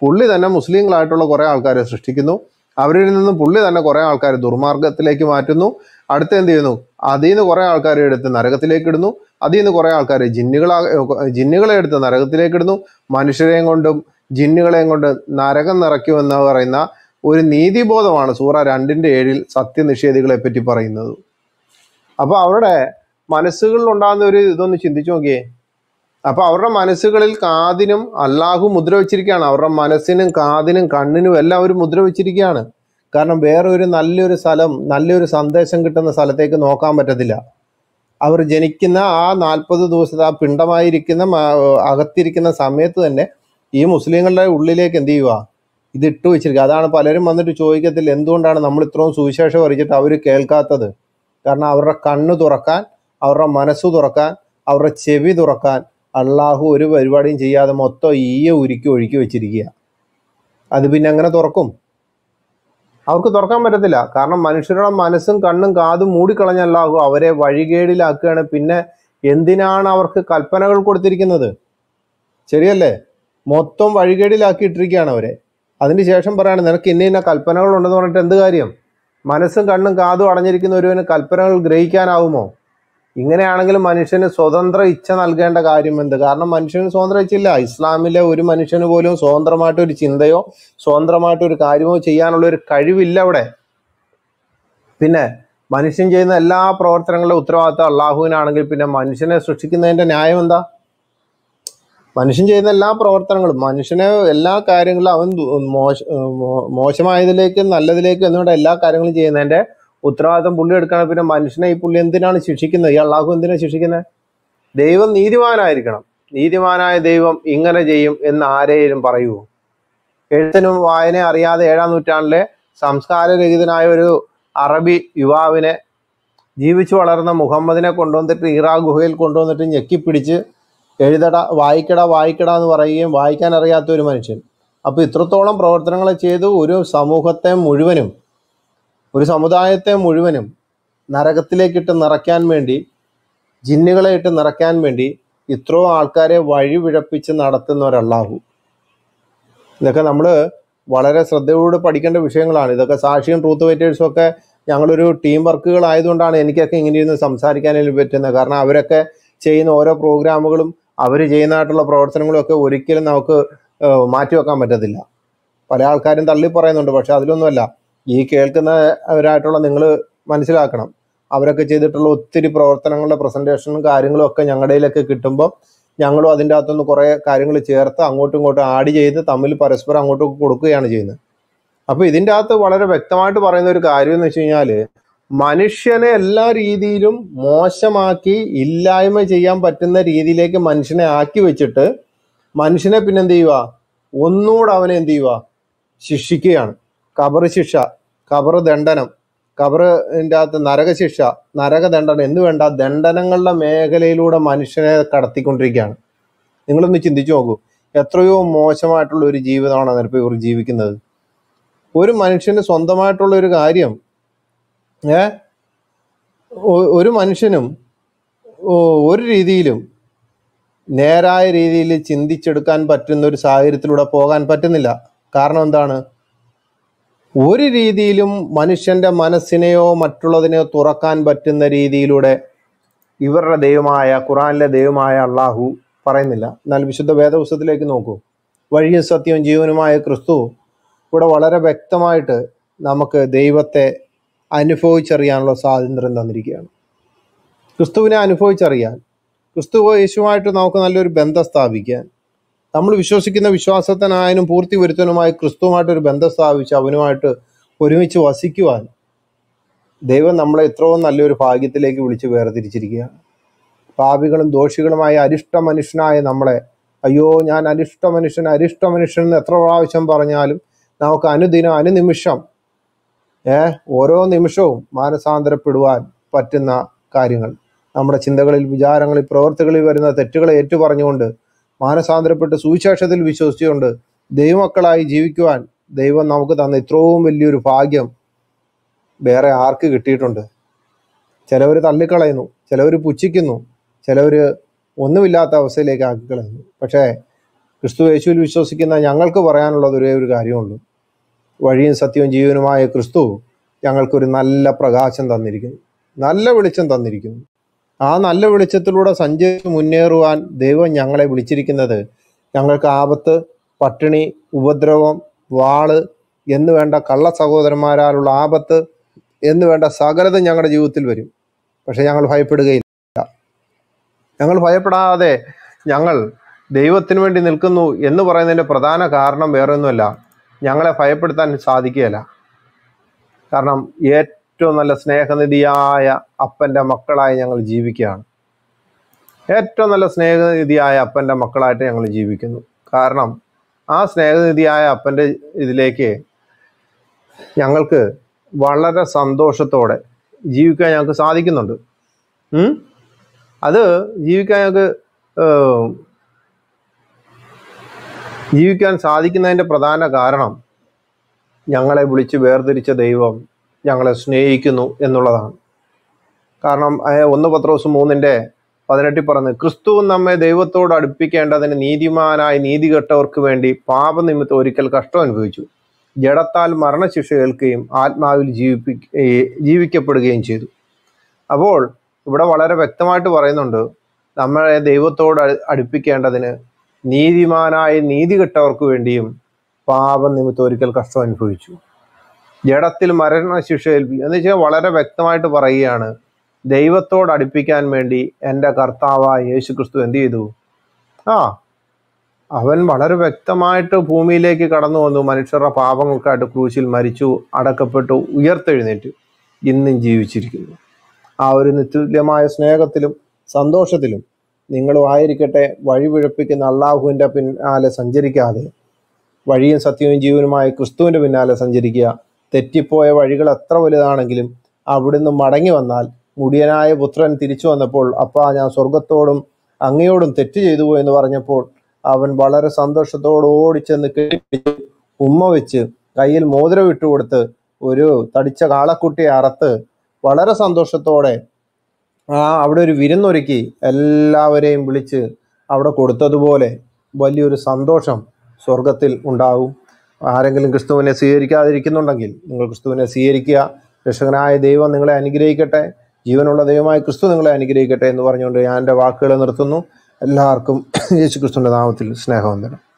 പുള്ളി തന്നെ മുസ്ലിങ്ങളായിട്ടുള്ള കുറേ ആൾക്കാരെ സൃഷ്ടിക്കുന്നു. അവരിൽ നിന്നും പുള്ളി തന്നെ കുറേ ആൾക്കാരെ ദുർമാർഗത്തിലേക്ക് മാറ്റുന്നു. അടുത്ത് എന്ത് ചെയ്യുന്നു? അതിൽ നിന്ന് കുറേ ആൾക്കാരെ എടുത്ത് നരകത്തിലേക്ക് ഇടുന്നു. അതിൽ നിന്ന് കുറേ ആൾക്കാരെ ജിന്നുകളാ ജിന്നുകളെ എടുത്ത് നരകത്തിലേക്ക് ഇടുന്നു. മനുഷ്യരെയും കൊണ്ടും ജിന്നുകളെയും കൊണ്ട് നരകം നിറയ്ക്കുമെന്ന് പറയുന്ന ഒരു നീതിബോധമാണ് സൂറ രണ്ടിൻ്റെ ഏഴിൽ സത്യനിഷേധികളെ പറ്റി പറയുന്നത്. അപ്പോൾ അവരുടെ മനസ്സുകളിൽ ഉണ്ടാകുന്ന ഒരു ഇതൊന്ന് ചിന്തിച്ചു നോക്കിയേ. അപ്പോൾ അവരുടെ മനസ്സുകളിൽ കാതിനും അള്ളാഹു മുദ്ര വെച്ചിരിക്കുകയാണ്. അവരുടെ മനസ്സിനും കാതിനും കണ്ണിനും എല്ലാം അവർ മുദ്ര വെച്ചിരിക്കുകയാണ്. കാരണം വേറൊരു നല്ലൊരു സ്ഥലം, നല്ലൊരു സന്ദേശം കിട്ടുന്ന സ്ഥലത്തേക്ക് നോക്കാൻ പറ്റത്തില്ല. അവർ ജനിക്കുന്ന ആ നാൽപ്പത് ദിവസത്തെ ആ പിണ്ടമായിരിക്കുന്ന അകത്തിരിക്കുന്ന സമയത്ത് തന്നെ ഈ മുസ്ലിങ്ങളുടെ ഉള്ളിലേക്ക് എന്ത് ചെയ്യുക, ഇത് ഇട്ട് വെച്ചിരിക്കുക. അതാണ് പലരും വന്നിട്ട് ചോദിക്കത്തില്ല, എന്തുകൊണ്ടാണ് നമ്മൾ ഇത്രയും സുവിശേഷം അറിയിച്ചിട്ട് അവർ കേൾക്കാത്തത്? കാരണം അവരുടെ കണ്ണ് തുറക്കാൻ, അവരുടെ മനസ്സ് തുറക്കാൻ, അവരുടെ ചെവി തുറക്കാൻ അള്ളാഹു ഒരു പരിപാടിയും ചെയ്യാതെ മൊത്തം ഈയ ഉരുക്കി ഒഴുക്കി വെച്ചിരിക്കുക. അത് പിന്നെ എങ്ങനെ തുറക്കും? അവർക്ക് തുറക്കാൻ പറ്റത്തില്ല. കാരണം മനുഷ്യരുടെ മനസ്സും കണ്ണും കാതും മൂടിക്കളഞ്ഞ അള്ളാഹു അവരെ വഴികേടിലാക്കുകയാണ്. പിന്നെ എന്തിനാണ് അവർക്ക് കൽപ്പനകൾ കൊടുത്തിരിക്കുന്നത്? ശരിയല്ലേ? മൊത്തം വഴികേടിലാക്കിയിട്ടിരിക്കുകയാണ് അവരെ. അതിന് ശേഷം പറയാണ്, നിനക്ക് ഇന്ന ഇന്ന കൽപ്പനകൾ ഉണ്ടെന്ന് പറഞ്ഞിട്ട് എന്ത് കാര്യം? മനസ്സും കണ്ണും കാതും അടഞ്ഞിരിക്കുന്ന ഒരുവന് കൽപ്പനകൾ ഗ്രഹിക്കാനാവുമോ? ഇങ്ങനെയാണെങ്കിൽ മനുഷ്യന് സ്വതന്ത്ര ഇച്ഛ നൽകേണ്ട കാര്യം എന്ത്? കാരണം മനുഷ്യന് സ്വതന്ത്ര ഇച്ഛയില്ല. ഇസ്ലാമിലെ ഒരു മനുഷ്യന് പോലും സ്വതന്ത്രമായിട്ടൊരു ചിന്തയോ സ്വതന്ത്രമായിട്ടൊരു കാര്യമോ ചെയ്യാനുള്ള ഒരു കഴിവില്ല അവിടെ. പിന്നെ മനുഷ്യൻ ചെയ്യുന്ന എല്ലാ പ്രവർത്തനങ്ങളുടെ ഉത്തരവാദിത്വം അള്ളാഹുവിനാണെങ്കിൽ പിന്നെ മനുഷ്യനെ സൃഷ്ടിക്കുന്നതിൻ്റെ ന്യായം എന്താ? മനുഷ്യൻ ചെയ്യുന്ന എല്ലാ പ്രവർത്തനങ്ങളും, മനുഷ്യനെ എല്ലാ കാര്യങ്ങളും അവൻ മോശ മോശമായതിലേക്ക് നല്ലതിലേക്ക് എന്നുകൊണ്ട് എല്ലാ കാര്യങ്ങളും ചെയ്യുന്നതിൻ്റെ ഉത്തരവാദിത്വം പുള്ളി എടുക്കണം. പിന്നെ മനുഷ്യനെ ഈ പുള്ളി എന്തിനാണ് ശിക്ഷിക്കുന്നത്? ഈ അള്ളാഹു എന്തിനാണ് ശിക്ഷിക്കുന്നത്? ദൈവം നീതിമാനായിരിക്കണം. നീതിമാനായ ദൈവം ഇങ്ങനെ ചെയ്യും എന്ന് ആരെയും പറയുമോ? എഴുത്തിനും വായന അറിയാതെ ഏഴാം നൂറ്റാണ്ടിലെ സംസ്കാരരഹിതനായ ഒരു അറബി യുവാവിനെ, ജീവിച്ചു വളർന്ന മുഹമ്മദിനെ കൊണ്ടുവന്നിട്ട് ഇറാ ഗുഹയിൽ കൊണ്ടുവന്നിട്ട് ഞെക്കിപ്പിടിച്ച് എഴുതട വായിക്കട വായിക്കട എന്ന് പറയുകയും വായിക്കാൻ അറിയാത്ത ഒരു മനുഷ്യൻ. അപ്പോൾ ഇത്രത്തോളം പ്രവർത്തനങ്ങൾ ചെയ്ത് ഒരു സമൂഹത്തെ മുഴുവനും, ഒരു സമുദായത്തെ മുഴുവനും നരകത്തിലേക്കിട്ട് നിറയ്ക്കാൻ വേണ്ടി, ജിന്നുകളെ ഇട്ട് നിറയ്ക്കാൻ വേണ്ടി ഇത്രയും ആൾക്കാരെ വഴി പിഴപ്പിച്ച് നടത്തുന്ന ഒരല്ലാഹു. ഇതൊക്കെ നമ്മൾ വളരെ ശ്രദ്ധയോടെ പഠിക്കേണ്ട വിഷയങ്ങളാണ്. ഇതൊക്കെ സാക്ഷിയും ട്രൂത്ത് വെയിറ്റേഴ്സും ഒക്കെ ഞങ്ങളൊരു ടീം വർക്കുകളായതുകൊണ്ടാണ് എനിക്കൊക്കെ ഇങ്ങനെ ഇരുന്ന് സംസാരിക്കാനും പറ്റുന്നത്. കാരണം അവരൊക്കെ ചെയ്യുന്ന ഓരോ പ്രോഗ്രാമുകളും അവർ ചെയ്യുന്നതായിട്ടുള്ള പ്രവർത്തനങ്ങളും ഒക്കെ ഒരിക്കലും നമുക്ക് മാറ്റിവെക്കാൻ പറ്റത്തില്ല. പല ആൾക്കാരും തള്ളി പറയുന്നുണ്ട്, പക്ഷെ അതിലൊന്നുമല്ല. ഈ കേൾക്കുന്നവരായിട്ടുള്ള നിങ്ങൾ മനസ്സിലാക്കണം, അവരൊക്കെ ചെയ്തിട്ടുള്ള ഒത്തിരി പ്രവർത്തനങ്ങളുടെ പ്രസൻറ്റേഷനും കാര്യങ്ങളും ഒക്കെ ഞങ്ങളുടെ കയ്യിലൊക്കെ കിട്ടുമ്പോൾ ഞങ്ങളും അതിൻ്റെ അകത്തുനിന്ന് കുറേ കാര്യങ്ങൾ ചേർത്ത് അങ്ങോട്ടും ഇങ്ങോട്ടും ആഡ് ചെയ്ത് തമ്മിൽ പരസ്പരം അങ്ങോട്ടും കൊടുക്കുകയാണ് ചെയ്യുന്നത്. അപ്പോൾ ഇതിൻ്റെ അകത്ത് വളരെ വ്യക്തമായിട്ട് പറയുന്ന ഒരു കാര്യം എന്ന് വെച്ച് കഴിഞ്ഞാൽ, മനുഷ്യനെ എല്ലാ രീതിയിലും മോശമാക്കി ഇല്ലായ്മ ചെയ്യാൻ പറ്റുന്ന രീതിയിലേക്ക് മനുഷ്യനെ ആക്കി വെച്ചിട്ട് മനുഷ്യനെ പിന്നെ എന്ത് ചെയ്യുക? ഒന്നുകൂടെ അവനെ എന്ത് ചെയ്യുക? ശിക്ഷിക്കുകയാണ്. ഖബർ ശിക്ഷ, ഖബർ ദണ്ഡനം, ഖബറിൻ്റെ അകത്ത് നരകശിക്ഷ, നരകദണ്ഡനം എന്ന് വേണ്ട ദണ്ഡനങ്ങളുടെ മേഖലയിലൂടെ മനുഷ്യനെ കടത്തിക്കൊണ്ടിരിക്കുകയാണ്. നിങ്ങളൊന്ന് ചിന്തിച്ചു നോക്കൂ, എത്രയോ മോശമായിട്ടുള്ള ഒരു ജീവിതമാണ് അതിനിപ്പോൾ ഇവർ ജീവിക്കുന്നത്. ഒരു മനുഷ്യന് സ്വന്തമായിട്ടുള്ള ഒരു കാര്യം ഏ ഒരു മനുഷ്യനും ഒരു രീതിയിലും നേരായ രീതിയിൽ ചിന്തിച്ചെടുക്കാൻ പറ്റുന്ന ഒരു സാഹചര്യത്തിലൂടെ പോകാൻ പറ്റുന്നില്ല. കാരണം എന്താണ്? ഒരു രീതിയിലും മനുഷ്യൻ്റെ മനസ്സിനെയോ മറ്റുള്ളതിനെയോ തുറക്കാൻ പറ്റുന്ന രീതിയിലൂടെ ഇവരുടെ ദൈവമായ ഖുറാനിലെ ദൈവമായ അള്ളാഹു പറയുന്നില്ല. എന്നാൽ വിശുദ്ധ വേദപുസ്തകത്തിലേക്ക് നോക്കൂ. വഴിയും സത്യവും ജീവനുമായ ക്രിസ്തു ഇവിടെ വളരെ വ്യക്തമായിട്ട് നമുക്ക് ദൈവത്തെ അനുഭവിച്ചറിയാനുള്ള സ്വാതന്ത്ര്യം തന്നിരിക്കുകയാണ്. ക്രിസ്തുവിനെ അനുഭവിച്ചറിയാൻ, ക്രിസ്തു യേശുവായിട്ട് നമുക്ക് നല്ലൊരു ബന്ധം സ്ഥാപിക്കാൻ, നമ്മൾ വിശ്വസിക്കുന്ന വിശ്വാസത്തിനായനും പൂർത്തി വരുത്തനുമായി ക്രിസ്തുവുമായിട്ടൊരു ബന്ധം സ്ഥാപിച്ച് അവനുമായിട്ട് ഒരുമിച്ച് വസിക്കുവാൻ ദൈവം നമ്മളെ എത്രയും നല്ലൊരു ഭാഗ്യത്തിലേക്ക് വിളിച്ച് വേർതിരിച്ചിരിക്കുകയാണ്. പാപികളും ദോഷികളുമായ അരിഷ്ട മനുഷ്യനായ നമ്മളെ, അയ്യോ ഞാൻ അരിഷ്ട മനുഷ്യൻ അരിഷ്ട മനുഷ്യൻ എന്ന് എത്ര പ്രാവശ്യം പറഞ്ഞാലും നമുക്ക് അനുദിനം അനുനിമിഷം ഏ ഓരോ നിമിഷവും മാനസാന്തരപ്പെടുവാൻ പറ്റുന്ന കാര്യങ്ങൾ, നമ്മുടെ ചിന്തകളിൽ വിചാരങ്ങളിൽ പ്രവൃത്തികളിൽ വരുന്ന തെറ്റുകളെ ഏറ്റുപറഞ്ഞുകൊണ്ട് മാനസാന്തരപ്പെട്ട് സുവിശേഷത്തിൽ വിശ്വസിച്ചുകൊണ്ട് ദൈവമക്കളായി ജീവിക്കുവാൻ ദൈവം നമുക്ക് തന്ന ഇത്രയും വലിയൊരു ഭാഗ്യം വേറെ ആർക്ക് കിട്ടിയിട്ടുണ്ട്? ചിലവർ തള്ളിക്കളയുന്നു, ചിലവർ പുച്ഛിക്കുന്നു, ചിലവർ ഒന്നുമില്ലാത്ത അവസ്ഥയിലേക്ക് ആക്കിക്കളയുന്നു. പക്ഷേ ക്രിസ്തു യേശുവിൽ വിശ്വസിക്കുന്ന ഞങ്ങൾക്ക് പറയാനുള്ളത് ഒരേ ഒരു കാര്യമുള്ളൂ. വഴിയും സത്യവും ജീവനുമായ ക്രിസ്തു ഞങ്ങൾക്കൊരു നല്ല പ്രകാശം തന്നിരിക്കുന്നു, നല്ല വെളിച്ചം തന്നിരിക്കുന്നു. ആ നല്ല വെളിച്ചത്തിലൂടെ സഞ്ചരിച്ച് മുന്നേറുവാൻ ദൈവം ഞങ്ങളെ വിളിച്ചിരിക്കുന്നത് ഞങ്ങൾക്ക് ആപത്ത്, പട്ടിണി, ഉപദ്രവം, വാള് എന്ന് വേണ്ട കള്ള സഹോദരന്മാരാലുള്ള ആപത്ത് എന്ന് വേണ്ട സകലതും ഞങ്ങളുടെ ജീവിതത്തിൽ വരും. പക്ഷെ ഞങ്ങൾ ഭയപ്പെടുകയില്ല. ഞങ്ങൾ ഭയപ്പെടാതെ ഞങ്ങൾ ദൈവത്തിന് വേണ്ടി നിൽക്കുന്നു എന്ന് പറയുന്നതിൻ്റെ പ്രധാന കാരണം വേറെ ഒന്നുമല്ല, ഞങ്ങളെ ഭയപ്പെടുത്താൻ സാധിക്കുകയില്ല. കാരണം ഏറ്റവും നല്ല സ്നേഹനിധിയായ അപ്പൻ്റെ മക്കളായി ഞങ്ങൾ ജീവിക്കുകയാണ്. ഏറ്റവും നല്ല സ്നേഹനിധിയായ അപ്പൻ്റെ മക്കളായിട്ട് ഞങ്ങൾ ജീവിക്കുന്നു. കാരണം ആ സ്നേഹനിധിയായ അപ്പൻ്റെ ഇതിലേക്ക് ഞങ്ങൾക്ക് വളരെ സന്തോഷത്തോടെ ജീവിക്കാൻ ഞങ്ങൾക്ക് സാധിക്കുന്നുണ്ട്. അത് ജീവിക്കാൻ ഞങ്ങൾക്ക് ജീവിക്കാൻ സാധിക്കുന്നതിൻ്റെ പ്രധാന കാരണം ഞങ്ങളെ വിളിച്ച് വേർതിരിച്ച ദൈവം ഞങ്ങളെ സ്നേഹിക്കുന്നു എന്നുള്ളതാണ്. കാരണം ഒന്ന് പത്രോസ് മൂന്നിൻ്റെ പതിനെട്ടിൽ പറഞ്ഞ്, ക്രിസ്തു നമ്മെ ദൈവത്തോട് അടുപ്പിക്കേണ്ടതിന് നീതിമാനായി നീതികെട്ടവർക്ക് വേണ്ടി പാപനിമിത്തം ഒരിക്കൽ കഷ്ടം അനുഭവിച്ചു, ജഡത്താൽ മരണശിക്ഷ ഏൽക്കുകയും ആത്മാവിൽ ജീവിപ്പി ജീവിക്കപ്പെടുകയും ചെയ്തു. അപ്പോൾ ഇവിടെ വളരെ വ്യക്തമായിട്ട് പറയുന്നുണ്ട്, നമ്മളെ ദൈവത്തോട് അടുപ്പിക്കേണ്ടതിന് നീതിമാനായ നീതികെട്ടവർക്ക് വേണ്ടിയും പാപനിമിത്തം ഒരിക്കൽ കഷ്ടം അനുഭവിച്ചു, ജഡത്തിൽ മരണശിക്ഷ ഏൽപ്പിക്കും എന്ന് വെച്ചാൽ വളരെ വ്യക്തമായിട്ട് പറയുകയാണ്, ദൈവത്തോട് അടുപ്പിക്കാൻ വേണ്ടി എൻ്റെ കർത്താവായ യേശു ക്രിസ്തു എന്ത് ചെയ്തു? ആ അവൻ വളരെ വ്യക്തമായിട്ട് ഭൂമിയിലേക്ക് കടന്നു വന്നു, മനുഷ്യരുടെ പാപങ്ങൾക്കായിട്ട് ക്രൂശിൽ മരിച്ചു, അടക്കപ്പെട്ടു, ഉയർത്തെഴുന്നേറ്റു, ഇന്നും ജീവിച്ചിരിക്കുന്നു. ആ ഒരു നിതുല്യമായ സ്നേഹത്തിലും സന്തോഷത്തിലും നിങ്ങളും ആയിരിക്കട്ടെ. വഴി പിഴപ്പിക്കുന്ന അള്ളാഹുവിൻ്റെ പിന്നാലെ സഞ്ചരിക്കാതെ വഴിയും സത്യവും ജീവനുമായ ക്രിസ്തുവിൻ്റെ പിന്നാലെ സഞ്ചരിക്കുക. തെറ്റിപ്പോയ വഴികൾ എത്ര വലുതാണെങ്കിലും അവിടുന്ന് മടങ്ങി വന്നാൽ, മുടിയനായ പുത്രൻ തിരിച്ചു വന്നപ്പോൾ, അപ്പാ ഞാൻ സ്വർഗത്തോടും അങ്ങയോടും തെറ്റ് ചെയ്തു പോയി എന്ന് പറഞ്ഞപ്പോൾ അവൻ വളരെ സന്തോഷത്തോട് ഓടിച്ചെന്ന് കെട്ടിപ്പിടിച്ച് ഉമ്മ വെച്ച് കയ്യിൽ മോതിരം ഇട്ട് കൊടുത്ത് ഒരു തടിച്ച കാളക്കുട്ടിയെ അറുത്ത് വളരെ സന്തോഷത്തോടെ ആ അവിടെ ഒരു വിരുന്നൊരുക്കി എല്ലാവരെയും വിളിച്ച് അവിടെ കൊടുത്തതുപോലെ വലിയൊരു സന്തോഷം സ്വർഗത്തിൽ ഉണ്ടാവും. ആരെങ്കിലും ക്രിസ്തുവിനെ സ്വീകരിക്കാതിരിക്കുന്നുണ്ടെങ്കിൽ നിങ്ങൾ ക്രിസ്തുവിനെ സ്വീകരിക്കുക. രക്ഷകനായ ദൈവം നിങ്ങളെ അനുഗ്രഹിക്കട്ടെ, ജീവനുള്ള ദൈവമായ ക്രിസ്തു നിങ്ങളെ അനുഗ്രഹിക്കട്ടെ എന്ന് പറഞ്ഞുകൊണ്ട് ഞാൻ എൻ്റെ വാക്കുകൾ നിർത്തുന്നു. എല്ലാവർക്കും യേശു ക്രിസ്തുവിൻ്റെ നാമത്തിൽ സ്നേഹവന്ദനം.